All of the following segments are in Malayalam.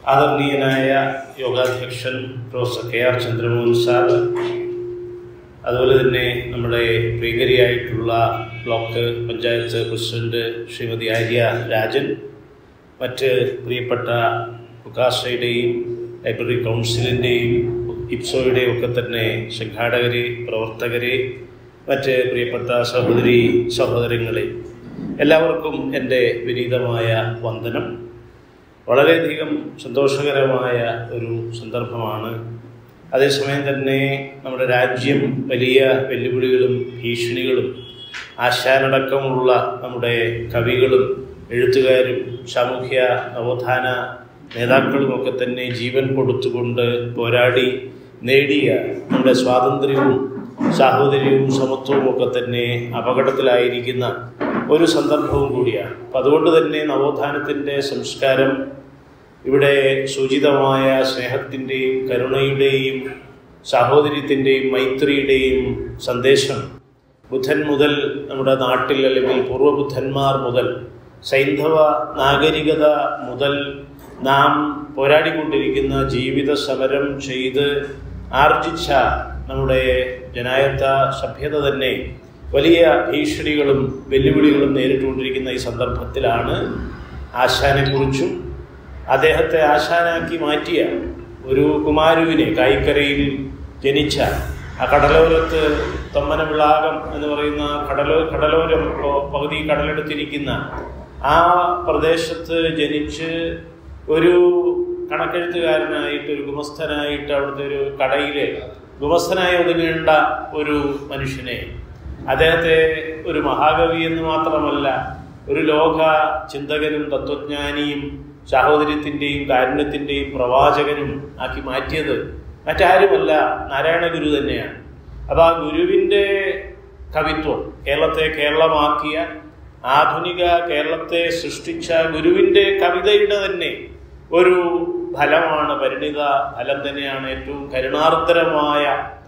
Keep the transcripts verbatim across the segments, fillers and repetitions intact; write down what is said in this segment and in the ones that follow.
ആദരണീയനായ യോഗാധ്യക്ഷൻ professor K R Chandramohan sir, അതുപോലെ തന്നെ നമ്മുടെ പ്രിയങ്കരിയായിട്ടുള്ള ബ്ലോക്ക് പഞ്ചായത്ത് പ്രസിഡന്റ് ശ്രീമതി ആര്യ രാജൻ, മറ്റ് പ്രിയപ്പെട്ട ഉകാസയുടെയും ലൈബ്രറി കൗൺസിലിൻ്റെയും ഇപ്സോയുടെയും ഒക്കെ തന്നെ സംഘാടകരെ, പ്രവർത്തകരെ, മറ്റ് പ്രിയപ്പെട്ട സഹോദരി സഹോദരങ്ങളെ, എല്ലാവർക്കും എൻ്റെ വിനീതമായ വന്ദനം. വളരെയധികം സന്തോഷകരമായ ഒരു സന്ദർഭമാണ്. അതേസമയം തന്നെ നമ്മുടെ രാജ്യം വലിയ വെല്ലുവിളികളും ഭീഷണികളും ആശാനടക്കമുള്ള നമ്മുടെ കവികളും എഴുത്തുകാരും സാമൂഹ്യ നവോത്ഥാന നേതാക്കളുമൊക്കെ തന്നെ ജീവൻ കൊടുത്തുകൊണ്ട് പോരാടി നേടിയ നമ്മുടെ സ്വാതന്ത്ര്യവും സാഹോദര്യവും സമത്വവും ഒക്കെ തന്നെ അപകടത്തിലായിരിക്കുന്ന ഒരു സന്ദർഭവും കൂടിയാണ്. അപ്പം അതുകൊണ്ട് തന്നെ നവോത്ഥാനത്തിൻ്റെ സംസ്കാരം, ഇവിടെ സൂചിതമായ സ്നേഹത്തിൻ്റെയും കരുണയുടെയും സാഹോദര്യത്തിൻ്റെയും മൈത്രിയുടെയും സന്ദേശം ബുദ്ധൻ മുതൽ നമ്മുടെ നാട്ടിൽ, അല്ലെങ്കിൽ പൂർവ്വബുദ്ധന്മാർ മുതൽ, സൈന്ധവ നാഗരികത മുതൽ നാം പോരാടിക്കൊണ്ടിരിക്കുന്ന, ജീവിത സമരം ചെയ്ത് ആർജിച്ച നമ്മുടെ ജനായത്ത സഭ്യത തന്നെ വലിയ ഭീഷണികളും വെല്ലുവിളികളും നേരിട്ടുകൊണ്ടിരിക്കുന്ന ഈ സന്ദർഭത്തിലാണ് ആശാനെക്കുറിച്ചും അദ്ദേഹത്തെ ആശാനാക്കി മാറ്റിയ ഒരു കുമാരുവിനെ, കായിക്കരയിൽ ജനിച്ച ആ കടലോരത്ത് തൊമ്മനവിളാകം എന്ന് പറയുന്ന കടലോ കടലോരം പകുതി കടലെടുത്തിരിക്കുന്ന ആ പ്രദേശത്ത് ജനിച്ച് ഒരു കണക്കെഴുത്തുകാരനായിട്ട്, ഒരു ഗുമസ്തനായിട്ട്, അവിടുത്തെ ഒരു കടയിലെ ഗുമസ്തനായി ഒതുങ്ങേണ്ട ഒരു മനുഷ്യനെ, അദ്ദേഹത്തെ ഒരു മഹാകവി എന്ന് മാത്രമല്ല ഒരു ലോക ചിന്തകനും തത്വജ്ഞാനിയും സാഹോദര്യത്തിൻ്റെയും കാരുണ്യത്തിൻ്റെയും പ്രവാചകനും ആക്കി മാറ്റിയത് മറ്റാരുമല്ല, നാരായണ ഗുരു തന്നെയാണ്. അപ്പോൾ ആ ഗുരുവിൻ്റെ കവിത്വം, കേരളത്തെ കേരളമാക്കിയ, ആധുനിക കേരളത്തെ സൃഷ്ടിച്ച ഗുരുവിൻ്റെ കവിതയുടെ തന്നെ ഒരു ഫലമാണ്, പരിണിത ഫലം തന്നെയാണ് ഏറ്റവും കരുണാർദ്രമായ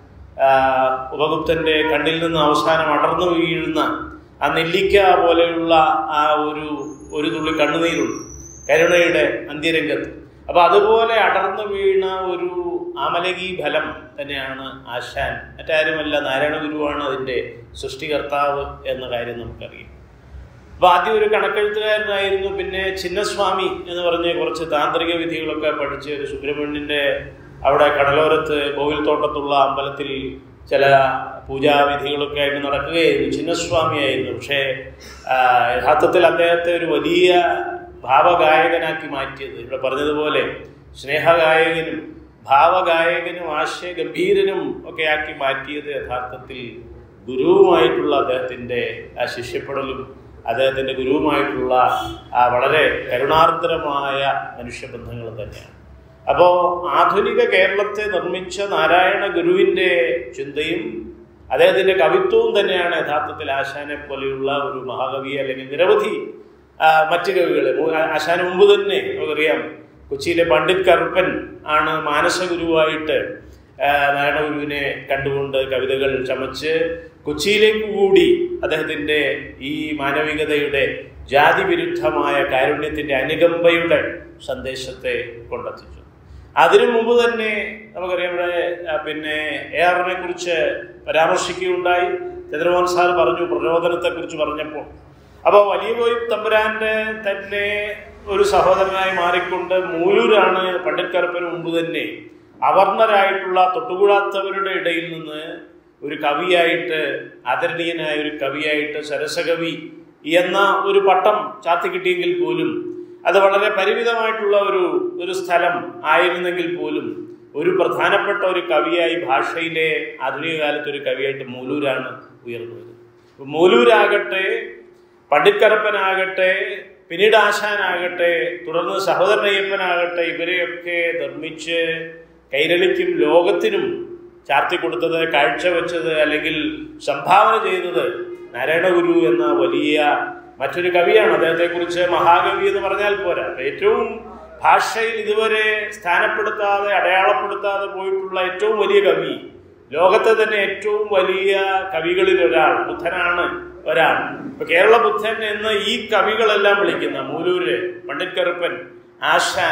ഉപഗുപ്തൻ്റെ കണ്ണിൽ നിന്ന് അവസാനം അടർന്നു വീഴുന്ന ആ നെല്ലിക്ക പോലെയുള്ള ആ ഒരു ഒരു തുള്ളി കണ്ണുനീരുണ്ട് കരുണയുടെ അന്ത്യരംഗത്ത്. അപ്പോൾ അതുപോലെ അടർന്നു വീണ ഒരു ആമലകി ഫലം തന്നെയാണ് ആശാൻ. മറ്റാരുമല്ല, നാരായണ ഗുരുവാണ് അതിൻ്റെ സൃഷ്ടികർത്താവ് എന്ന കാര്യം നമുക്കറിയാം. അപ്പോൾ ആദ്യം ഒരു കണക്കെഴുത്തുകാരനായിരുന്നു, പിന്നെ ചിന്നസ്വാമി എന്ന് പറഞ്ഞ് കുറച്ച് താന്ത്രിക വിധികളൊക്കെ പഠിച്ച് ഒരു സുബ്രഹ്മണ്യൻ്റെ അവിടെ കടലോരത്ത് കോവിൽ തോട്ടത്തുള്ള അമ്പലത്തിൽ ചില പൂജാവിധികളൊക്കെ ആയിട്ട് നടക്കുകയായിരുന്നു. ചിന്നസ്വാമിയായിരുന്നു. പക്ഷേ യഥാർത്ഥത്തിൽ അദ്ദേഹത്തെ ഒരു വലിയ ഭാവഗായകനാക്കി മാറ്റിയത്, ഇവിടെ പറഞ്ഞതുപോലെ സ്നേഹഗായകനും ഭാവഗായകനും ആശയഗംഭീരനും ഒക്കെ ആക്കി മാറ്റിയത് യഥാർത്ഥത്തിൽ ഗുരുവുമായിട്ടുള്ള അദ്ദേഹത്തിൻ്റെ ആ ശിഷ്യപ്പെടലും അദ്ദേഹത്തിൻ്റെ ഗുരുവുമായിട്ടുള്ള ആ വളരെ കരുണാർദ്രമായ മനുഷ്യബന്ധങ്ങളും തന്നെയാണ്. അപ്പോൾ ആധുനിക കേരളത്തെ നിർമ്മിച്ച നാരായണ ഗുരുവിൻ്റെ ചിന്തയും അദ്ദേഹത്തിൻ്റെ കവിത്വവും തന്നെയാണ് യഥാർത്ഥത്തിൽ ആശാനെ പോലെയുള്ള ഒരു മഹാകവിയെ, അല്ലെങ്കിൽ നിരവധി മറ്റ് കവികളെ, ആശാന് മുമ്പ് തന്നെ നമുക്കറിയാം കൊച്ചിയിലെ പണ്ഡിറ്റ് കറുപ്പൻ ആണ് മാനസഗുരുവായിട്ട് നാരായണ ഗുരുവിനെ കണ്ടുകൊണ്ട് കവിതകൾ ചമച്ച് കൊച്ചിയിലേക്ക് കൂടി അദ്ദേഹത്തിൻ്റെ ഈ മാനവികതയുടെ, ജാതി വിരുദ്ധമായ കാരുണ്യത്തിൻ്റെ, അനുകമ്പയുടെ സന്ദേശത്തെ കൊണ്ടെത്തിച്ചു. അതിനു മുമ്പ് തന്നെ നമുക്കറിയാം, ഇവിടെ പിന്നെ എ ആറിനെ കുറിച്ച് പരാമർശിക്കുകയുണ്ടായി. ചന്ദ്രമോഹൻ സാർ പറഞ്ഞു പ്രചോദനത്തെക്കുറിച്ച് പറഞ്ഞപ്പോൾ. അപ്പോൾ വലിയ കോയി തമ്പുരാൻ്റെ തന്നെ ഒരു സഹോദരനായി മാറിക്കൊണ്ട് മൂലൂരാണ് പണ്ഡിറ്റ് കറുപ്പന് മുമ്പ് തന്നെ അവർണരായിട്ടുള്ള, തൊട്ടുകൂടാത്തവരുടെ ഇടയിൽ നിന്ന് ഒരു കവിയായിട്ട്, ആദരണീയനായ ഒരു കവിയായിട്ട്, സരസകവി എന്ന ഒരു പട്ടം ചാർത്തി കിട്ടിയെങ്കിൽ പോലും അത് വളരെ പരിമിതമായിട്ടുള്ള ഒരു ഒരു സ്ഥലം ആയിരുന്നെങ്കിൽ പോലും ഒരു പ്രധാനപ്പെട്ട ഒരു കവിയായി, ഭാഷയിലെ ആധുനിക കാലത്ത് ഒരു കവിയായിട്ട് മൂലൂരാണ് ഉയർന്നു വരുന്നത്. മൂലൂരാകട്ടെ, പണ്ഡിറ്റ് കറുപ്പനാകട്ടെ, പിന്നീട് ആശാനാകട്ടെ, തുടർന്ന് സഹോദരനയ്യപ്പനാകട്ടെ, ഇവരെയൊക്കെ നിർമ്മിച്ച് കൈരളിക്കും ലോകത്തിനും ചാർത്തി കൊടുത്തത്, കാഴ്ചവെച്ചത്, അല്ലെങ്കിൽ സംഭാവന ചെയ്തത് നാരായണ ഗുരു എന്ന വലിയ മറ്റൊരു കവിയാണ്. അദ്ദേഹത്തെക്കുറിച്ച് മഹാകവി എന്ന് പറഞ്ഞാൽ പോരാ, ഏറ്റവും ഭാഷയിൽ ഇതുവരെ സ്ഥാനപ്പെടുത്താതെ, അടയാളപ്പെടുത്താതെ പോയിട്ടുള്ള ഏറ്റവും വലിയ കവി, ലോകത്തെ തന്നെ ഏറ്റവും വലിയ കവികളിൽ ഒരാൾ ബുദ്ധനാണ് ഒരാൾ. ഇപ്പൊ കേരള ബുദ്ധൻ എന്ന് ഈ കവികളെല്ലാം വിളിക്കുന്ന മൂലൂര്, പണ്ഡിറ്റ് കറുപ്പൻ, ആശാൻ,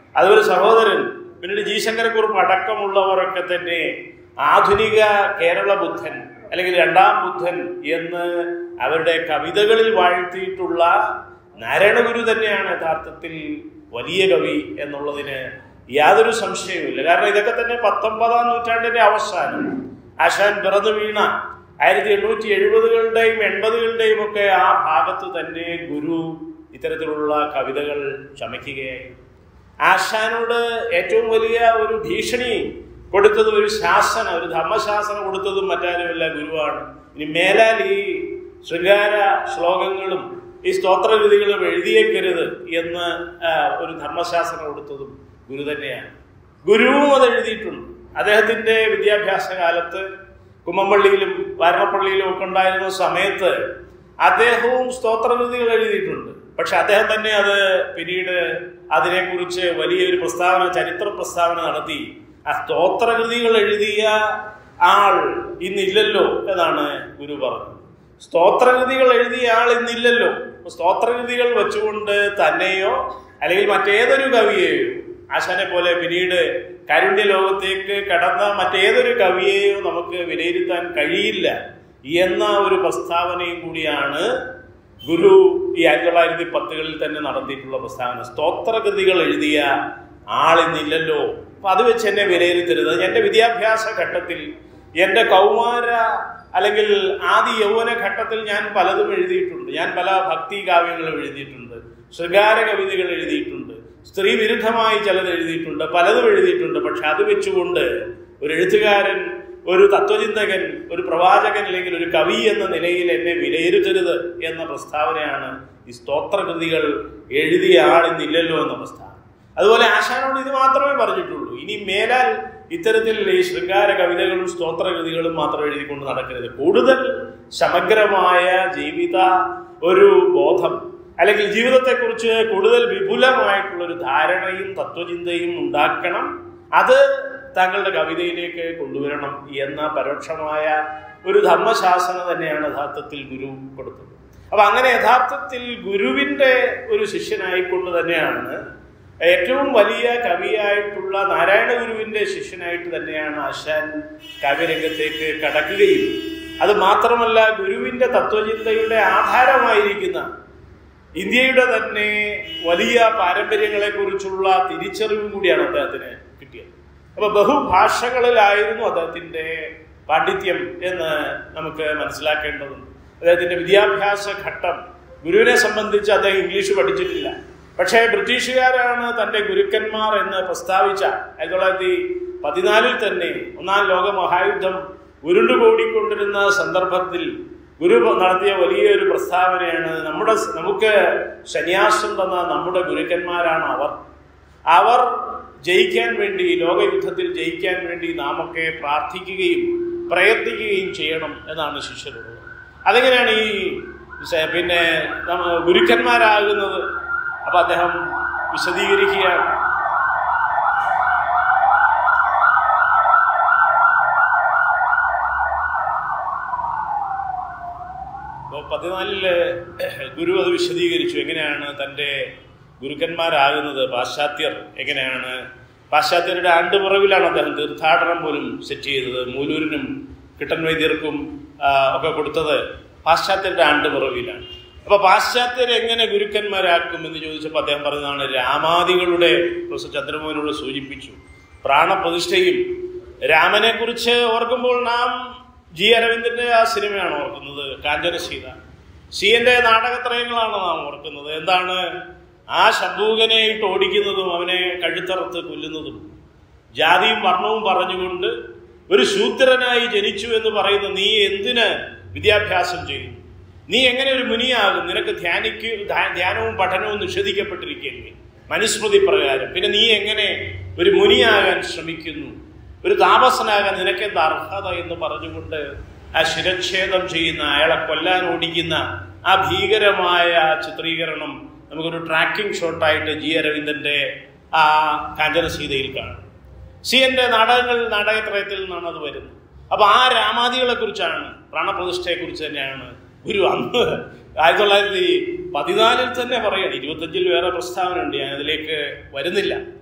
അതുപോലെ സഹോദരൻ പിന്നീട് ജി ശങ്കരക്കുറുപ്പ് അടക്കമുള്ളവരൊക്കെ തന്നെ ആധുനിക കേരള ബുദ്ധൻ അല്ലെങ്കിൽ രണ്ടാം ബുദ്ധൻ എന്ന് അവരുടെ കവിതകളിൽ വാഴ്ത്തിയിട്ടുള്ള നാരായണഗുരു തന്നെയാണ് യഥാർത്ഥത്തിൽ വലിയ കവി എന്നുള്ളതിന് യാതൊരു സംശയവുമില്ല. കാരണം ഇതൊക്കെ തന്നെ പത്തൊമ്പതാം നൂറ്റാണ്ടിന്റെ അവസാനം ആശാൻ പിറന്നു വീണ ആയിരത്തി എണ്ണൂറ്റി എഴുപതുകളുടെയും എൺപതുകളുടെയും ഒക്കെ ആ ഭാഗത്ത് തന്നെ ഗുരു ഇത്തരത്തിലുള്ള കവിതകൾ ചമയ്ക്കുകയായി. ആശാനോട് ഏറ്റവും വലിയ ഒരു ഭീഷണി കൊടുത്തതും ഒരു ശാസന, ഒരു ധർമ്മശാസനം കൊടുത്തതും മറ്റാരുമല്ല, ഗുരുവാണ്. ഇനി മേലാൽ ഈ ശൃംഗാര ശ്ലോകങ്ങളും ഈ സ്തോത്രകൃതികളും എഴുതിയേക്കരുത് എന്ന് ഒരു ധർമ്മശാസനം കൊടുത്തതും ഗുരു തന്നെയാണ്. ഗുരുവും അത് എഴുതിയിട്ടുണ്ട്. അദ്ദേഹത്തിന്റെ വിദ്യാഭ്യാസ കാലത്ത് കുമ്മമ്പള്ളിയിലും വാരണപ്പള്ളിയിലും ഒക്കെ ഉണ്ടായിരുന്ന സമയത്ത് അദ്ദേഹവും സ്തോത്രകൃതികൾ എഴുതിയിട്ടുണ്ട്. പക്ഷെ അദ്ദേഹം തന്നെ അത് പിന്നീട് അതിനെക്കുറിച്ച് വലിയൊരു പ്രസ്താവന, ചരിത്ര പ്രസ്താവന നടത്തി. ആ സ്തോത്രകൃതികൾ എഴുതിയ ആൾ ഇന്നില്ലല്ലോ എന്നാണ് ഗുരു പറഞ്ഞത്. സ്തോത്രകൃതികൾ എഴുതിയ ആൾ ഇന്നില്ലല്ലോ. സ്തോത്രകൃതികൾ വെച്ചുകൊണ്ട് തന്നെയോ അല്ലെങ്കിൽ മറ്റേതൊരു കവിയെയോ, ആശാനെ പോലെ പിന്നീട് കാരുണ്യ ലോകത്തേക്ക് കടന്ന മറ്റേതൊരു കവിയെയോ നമുക്ക് വിലയിരുത്താൻ കഴിയില്ല എന്ന ഒരു പ്രസ്താവനയും കൂടിയാണ് ഗുരു ഈ ആയിരത്തി തൊള്ളായിരത്തി പത്തുകളിൽ തന്നെ നടത്തിയിട്ടുള്ള പ്രസ്താവന. സ്തോത്രകൃതികൾ എഴുതിയ ആളിന്നില്ലല്ലോ, അപ്പൊ അത് വെച്ച് എന്നെ വിലയിരുത്തരുത്. എൻ്റെ വിദ്യാഭ്യാസ ഘട്ടത്തിൽ, എൻ്റെ കൗമാര അല്ലെങ്കിൽ ആദി യൗവന ഘട്ടത്തിൽ ഞാൻ പലതും എഴുതിയിട്ടുണ്ട്. ഞാൻ പല ഭക്തി കാവ്യങ്ങളും എഴുതിയിട്ടുണ്ട്, ശൃംഗാര കവിതകൾ എഴുതിയിട്ടുണ്ട്, സ്ത്രീ വിരുദ്ധമായി ചിലത് എഴുതിയിട്ടുണ്ട്, പലതും എഴുതിയിട്ടുണ്ട്. പക്ഷെ അത് വെച്ചുകൊണ്ട് ഒരു എഴുത്തുകാരൻ, ഒരു തത്വചിന്തകൻ, ഒരു പ്രവാചകൻ അല്ലെങ്കിൽ ഒരു കവി എന്ന നിലയിൽ എന്നെ വിലയിരുത്തരുത് എന്ന പ്രസ്താവനയാണ് ഈ സ്തോത്രകൃതികൾ എഴുതിയ ആളിന്നില്ലല്ലോ എന്ന പ്രസ്താവന. അതുപോലെ ആശാനോട് ഇത് മാത്രമേ പറഞ്ഞിട്ടുള്ളൂ, ഇനി മേലാൽ ഇത്തരത്തിൽ ഈ ശൃംഗാര കവിതകളും സ്തോത്രകൃതികളും മാത്രം എഴുതിക്കൊണ്ട് നടക്കരുത്. കൂടുതൽ സമഗ്രമായ ജീവിത ഒരു ബോധം അല്ലെങ്കിൽ ജീവിതത്തെക്കുറിച്ച് കൂടുതൽ വിപുലമായിട്ടുള്ളൊരു ധാരണയും തത്വചിന്തയും ഉണ്ടാക്കണം. അത് താങ്കളുടെ കവിതയിലേക്ക് കൊണ്ടുവരണം എന്ന പരോക്ഷമായ ഒരു ധർമ്മശാസന തന്നെയാണ് യഥാർത്ഥത്തിൽ ഗുരു കൊടുത്തത്. അപ്പൊ അങ്ങനെ യഥാർത്ഥത്തിൽ ഗുരുവിന്റെ ഒരു ശിഷ്യനായിക്കൊണ്ട് തന്നെയാണ്, ഏറ്റവും വലിയ കവിയായിട്ടുള്ള നാരായണ ഗുരുവിന്റെ ശിഷ്യനായിട്ട് തന്നെയാണ് ആശാൻ കാവ്യരംഗത്തേക്ക് കടക്കുകയും അത് മാത്രമല്ല ഗുരുവിന്റെ തത്വചിന്തയുടെ ആധാരമായിരിക്കുന്ന ഇന്ത്യയുടെ തന്നെ വലിയ പാരമ്പര്യങ്ങളെ കുറിച്ചുള്ള തിരിച്ചറിവും കൂടിയാണ് അദ്ദേഹത്തിന് കിട്ടിയത്. അപ്പൊ ബഹുഭാഷകളിലായിരുന്നു അദ്ദേഹത്തിന്റെ പാണ്ഡിത്യം എന്ന് നമുക്ക് മനസ്സിലാക്കേണ്ടതുണ്ട്. അദ്ദേഹത്തിന്റെ വിദ്യാഭ്യാസ ഘട്ടം, ഗുരുവിനെ സംബന്ധിച്ച് അദ്ദേഹം ഇംഗ്ലീഷ് പഠിച്ചിട്ടില്ല. പക്ഷേ ബ്രിട്ടീഷുകാരാണ് തന്റെ ഗുരുക്കന്മാർ എന്ന് പ്രസ്താവിച്ച ആയിരത്തി തൊള്ളായിരത്തി പതിനാലിൽ തന്നെ ഒന്നാം ലോക മഹായുദ്ധം ഉരുണ്ടുകൂടിക്കൊണ്ടിരുന്ന സന്ദർഭത്തിൽ ഗുരു നടത്തിയ വലിയൊരു പ്രസ്താവനയാണ്, നമ്മുടെ നമുക്ക് സന്യാസം തന്ന നമ്മുടെ ഗുരുക്കന്മാരാണ് അവർ. അവർ ജയിക്കാൻ വേണ്ടി, ലോകയുദ്ധത്തിൽ ജയിക്കാൻ വേണ്ടി നാമൊക്കെ പ്രാർത്ഥിക്കുകയും പ്രയത്നിക്കുകയും ചെയ്യണം എന്നാണ് ശിഷ്യരോട്. അതെങ്ങനെയാണ് ഈ പിന്നെ ഗുരുക്കന്മാരാകുന്നത്? അപ്പൊ അദ്ദേഹം വിശദീകരിക്കുകയാണ്. പതിനാലില് ഗുരു അത് വിശദീകരിച്ചു, എങ്ങനെയാണ് തൻ്റെ ഗുരുക്കന്മാരാകുന്നത്, പാശ്ചാത്യർ എങ്ങനെയാണ്. പാശ്ചാത്യരുടെ ആണ്ടുപുറവിലാണ് അദ്ദേഹം തീർത്ഥാടനം പോലും സെറ്റ് ചെയ്തത്. മൂലൂരിനും കിട്ടൻ വൈദ്യർക്കും ഒക്കെ കൊടുത്തത് പാശ്ചാത്യരുടെ ആണ്ടുപുറവിലാണ്. അപ്പൊ പാശ്ചാത്യരെ എങ്ങനെ ഗുരുക്കന്മാരാക്കും എന്ന് ചോദിച്ചപ്പോൾ അദ്ദേഹം പറഞ്ഞതാണ്, രാമാദികളുടെ പ്രൊഫസർ ചന്ദ്രമോഹനോട് സൂചിപ്പിച്ചു പ്രാണപ്രതിഷ്ഠയും. രാമനെ കുറിച്ച് ഓർക്കുമ്പോൾ നാം ജി അരവിന്ദന്റെ ആ സിനിമയാണ് ഓർക്കുന്നത്, കാഞ്ചനസീത. സിയന്റെ നാടകത്രയങ്ങളാണ് നാം ഓർക്കുന്നത്. എന്താണ് ആ ശംഭൂകനെ ഇട്ട് ഓടിക്കുന്നതും അവനെ കഴുത്തറുത്ത് കൊല്ലുന്നതും ജാതിയും വർണ്ണവും പറഞ്ഞുകൊണ്ട് ഒരു ശൂദ്രനായി ജനിച്ചു എന്ന് പറയുന്ന നീ എന്തിന് വിദ്യാഭ്യാസം ചെയ്യുന്നു? നീ എങ്ങനെ ഒരു മുനിയാകും? നിനക്ക് ധ്യാനിക്കു ധ്യാനവും പഠനവും നിഷേധിക്കപ്പെട്ടിരിക്കുകയല്ലേ മനുസ്മൃതി പ്രകാരം. പിന്നെ നീ എങ്ങനെ ഒരു മുനിയാകാൻ ശ്രമിക്കുന്നു? ഒരു താപസനാകാൻ നിനക്കെന്താ അർഹത എന്ന് പറഞ്ഞുകൊണ്ട് ആ ശിരച്ഛേദം ചെയ്യുന്ന, അയാളെ കൊല്ലാൻ ഓടിക്കുന്ന ആ ഭീകരമായ ചിത്രീകരണം നമുക്കൊരു ട്രാക്കിംഗ് ഷോട്ടായിട്ട് ജി അരവിന്ദന്റെ ആ കാഞ്ചനസീതയിൽ കാണും. സിയന്റെ നാടകങ്ങൾ നാടകത്രയത്തിൽ നിന്നാണ് അത് വരുന്നത്. അപ്പൊ ആ രാമാദികളെ കുറിച്ചാണ്, പ്രാണപ്രതിഷ്ഠയെ കുറിച്ച് തന്നെയാണ് ഗുരു അന്ന് ആയിരത്തി തൊള്ളായിരത്തി പതിനാലിൽ തന്നെ പറയണം. ഇരുപത്തഞ്ചിൽ വേറെ പ്രസ്താവന ഉണ്ട്, ഞാൻ അതിലേക്ക് വരുന്നില്ല.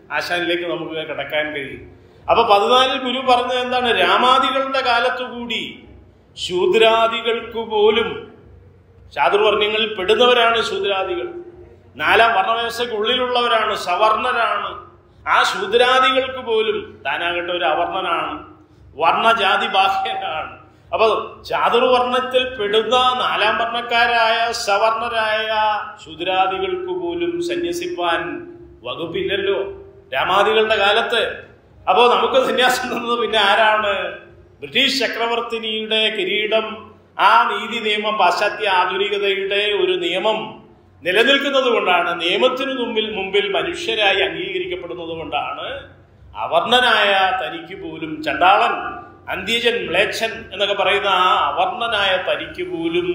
ആശാനിലേക്ക് നമുക്ക് കിടക്കാൻ കഴിയും. അപ്പൊ പതിനാലിൽ ഗുരു പറഞ്ഞത് എന്താണ്? രാമാദികളുടെ കാലത്തുകൂടി ശൂദ്രാദികൾക്ക് പോലും, ചാതുർവർണ്ണങ്ങളിൽ പെടുന്നവരാണ് ശൂദ്രാദികൾ, നാലാം വർണ്ണവ്യവസ്ഥയ്ക്കുള്ളിലുള്ളവരാണ്, സവർണരാണ്. ആ ശൂദ്രാദികൾക്ക് പോലും താനാകട്ടെ ഒരു അവർണനാണ്, വർണ്ണജാതി ബാഹ്യനാണ്. അപ്പൊ ചാതുർവർണ്ണത്തിൽ പെടുന്ന നാലാം വർണ്ണക്കാരായ സവർണരായ ശൂദ്രാദികൾക്ക് പോലും സന്യസിപ്പാൻ വകുപ്പില്ലല്ലോ രാമാദികളുടെ കാലത്ത്. അപ്പോ നമുക്ക് സന്യാസം തന്നത് പിന്നെ ആരാണ്? ബ്രിട്ടീഷ് ചക്രവർത്തിനിയുടെ കിരീടം. ആ നീതി നിയമം, പാശ്ചാത്യ ആധുനികതയുടെ ഒരു നിയമം നിലനിൽക്കുന്നത് കൊണ്ടാണ്, നിയമത്തിനു മുമ്പിൽ മുമ്പിൽ മനുഷ്യരായി അംഗീകരിക്കപ്പെടുന്നത് കൊണ്ടാണ് അവർണനായ തനിക്ക് പോലും, ചണ്ടാളൻ, അന്ത്യജൻ, മ്ലേച്ഛൻ എന്നൊക്കെ പറയുന്ന ആ അവർണനായ തനിക്ക് പോലും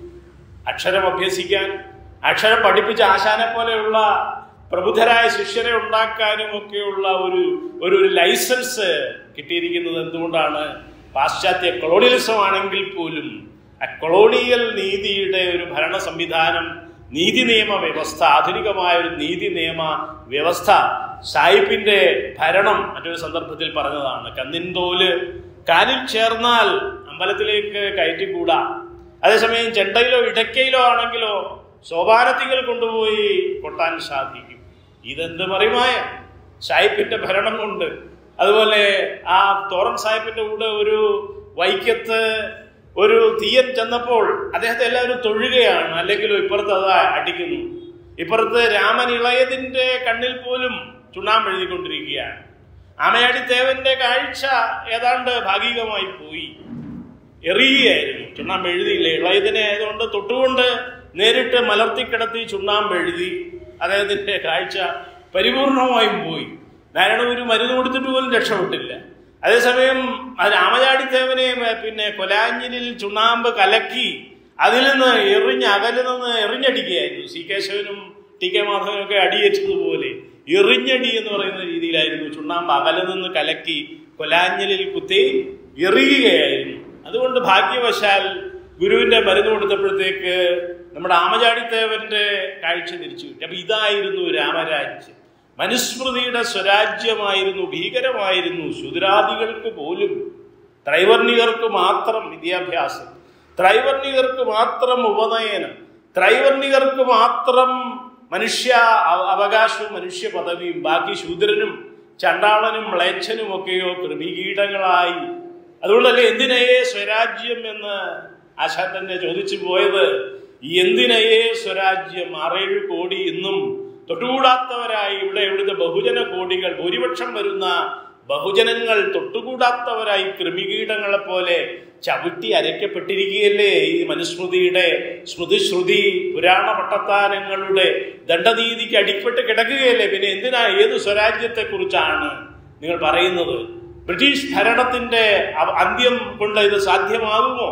അക്ഷരം അഭ്യസിക്കാൻ, അക്ഷരം പഠിപ്പിച്ച ആശാനെ പോലെയുള്ള പ്രബുദ്ധരായ ശിഷ്യരെ ഉണ്ടാക്കാനും ഒക്കെയുള്ള ഒരു ഒരു ലൈസൻസ് കിട്ടിയിരിക്കുന്നത് എന്തുകൊണ്ടാണ്? പാശ്ചാത്യ കൊളോണിയലിസം ആണെങ്കിൽ പോലും ആ കൊളോണിയൽ നീതിയുടെ ഒരു ഭരണ സംവിധാനം, നീതി നിയമ വ്യവസ്ഥ, ആധുനികമായ ഒരു നീതി നിയമ വ്യവസ്ഥ, സായിപ്പിന്റെ ഭരണം മറ്റൊരു സന്ദർഭത്തിൽ പറഞ്ഞതാണ്. കന്നിൻതോല് കാലിൽ ചേർന്നാൽ അമ്പലത്തിലേക്ക് കയറ്റിക്കൂടാ. അതേസമയം ചെണ്ടയിലോ ഇടയ്ക്കയിലോ ആണെങ്കിലോ സോപാനത്തിങ്ങൾ കൊണ്ടുപോയി കൊട്ടാൻ സാധിക്കും. ഇതെന്ത് മറിമായ സായിപ്പിന്റെ ഭരണം കൊണ്ട്. അതുപോലെ ആ തോറൻ സാഹിബിന്റെ കൂടെ ഒരു വൈക്കത്ത് ഒരു തീയൻ ചെന്നപ്പോൾ അദ്ദേഹത്തെ എല്ലാവരും തൊഴുകയാണ്, അല്ലെങ്കിലോ ഇപ്പുറത്ത് അത് അടിക്കുന്നു. ഇപ്പുറത്ത് രാമൻ ഇളയതിന്റെ കണ്ണിൽ പോലും ചുണ്ണാമ്പ് എഴുതിക്കൊണ്ടിരിക്കുകയാണ്. ആമയാടിത്തേവന്റെ കാഴ്ച ഏതാണ്ട് ഭാഗികമായി പോയി, എറിയുകയായിരുന്നു. ചുണ്ണാമ്പ് എഴുതിയില്ല. ഇളയതിനെ ആയതുകൊണ്ട് തൊട്ടുകൊണ്ട് നേരിട്ട് മലർത്തിക്കിടത്തി ചുണ്ണാമ്പ് എഴുതി. അദ്ദേഹത്തിന്റെ കാഴ്ച പരിപൂർണമായും പോയി. നാരായണഗുരു മരുന്ന് കൊടുത്തിട്ട് പോലും രക്ഷപ്പെട്ടില്ല. അതേസമയം രാമചാടിത്തേവനെ പിന്നെ കൊലാഞ്ഞിലിൽ ചുണ്ണാമ്പ് കലക്കി അതിൽ നിന്ന് എറിഞ്ഞ് അകലിൽ നിന്ന് എറിഞ്ഞടിക്കുകയായിരുന്നു. സി കേശവനും ടി കെ മാധവനും ഒക്കെ അടിയേറ്റതുപോലെ എറിഞ്ഞടി എന്ന് പറയുന്ന രീതിയിലായിരുന്നു. ചുണ്ണാമ്പ് അകലിൽ നിന്ന് കലക്കി കൊലാഞ്ഞിലിൽ കുത്തി എറിയുകയായിരുന്നു. അതുകൊണ്ട് ഭാഗ്യവശാൽ ഗുരുവിന്റെ മരുന്ന് കൊടുത്തപ്പോഴത്തേക്ക് നമ്മുടെ ആമചാടിത്തേവന്റെ കാഴ്ച തിരിച്ചു കിട്ടി. അപ്പൊ ഇതായിരുന്നു രാമരാജ്യം. മനുസ്മൃതിയുടെ സ്വരാജ്യമായിരുന്നു, ഭീകരമായിരുന്നു. ശൂദ്രാദികൾക്ക് പോലും, ത്രൈവർണികർക്ക് മാത്രം വിദ്യാഭ്യാസം, ത്രൈവർണികർക്ക് മാത്രം ഉപനയനം, ത്രൈവർണികർക്ക് മാത്രം മനുഷ്യ അവകാശവും മനുഷ്യ പദവിയും, ബാക്കി ശൂദ്രനും ചണ്ടാളനും മ്ലേച്ഛനും ഒക്കെയോ കൃമികീടങ്ങളായി. അതുകൊണ്ടല്ലേ എന്തിനയേ സ്വരാജ്യം എന്ന് ആശാൻ തന്നെ ചോദിച്ചു പോയത്. എന്തിനയേ സ്വരാജ്യം? ആറേഴ് കോടി ഇന്നും തൊട്ടുകൂടാത്തവരായി, ഇവിടെ ഇവിടുത്തെ ബഹുജന കോടികൾ, ഭൂരിപക്ഷം വരുന്ന ബഹുജനങ്ങൾ തൊട്ടുകൂടാത്തവരായി കൃമികീടങ്ങളെ പോലെ ചവിട്ടി അരയ്ക്കപ്പെട്ടിരിക്കുകയല്ലേ ഈ മനുസ്മൃതിയുടെ സ്മൃതിശ്രുതി പുരാണ പട്ടത്താനങ്ങളുടെ ദണ്ഡനീതിക്ക് അടിപ്പെട്ട് കിടക്കുകയല്ലേ? പിന്നെ എന്തിനാ, ഏത് സ്വരാജ്യത്തെ കുറിച്ചാണ് നിങ്ങൾ പറയുന്നത്? ബ്രിട്ടീഷ് ഭരണത്തിന്റെ അന്ത്യം കൊണ്ട് ഇത് സാധ്യമാകുമോ?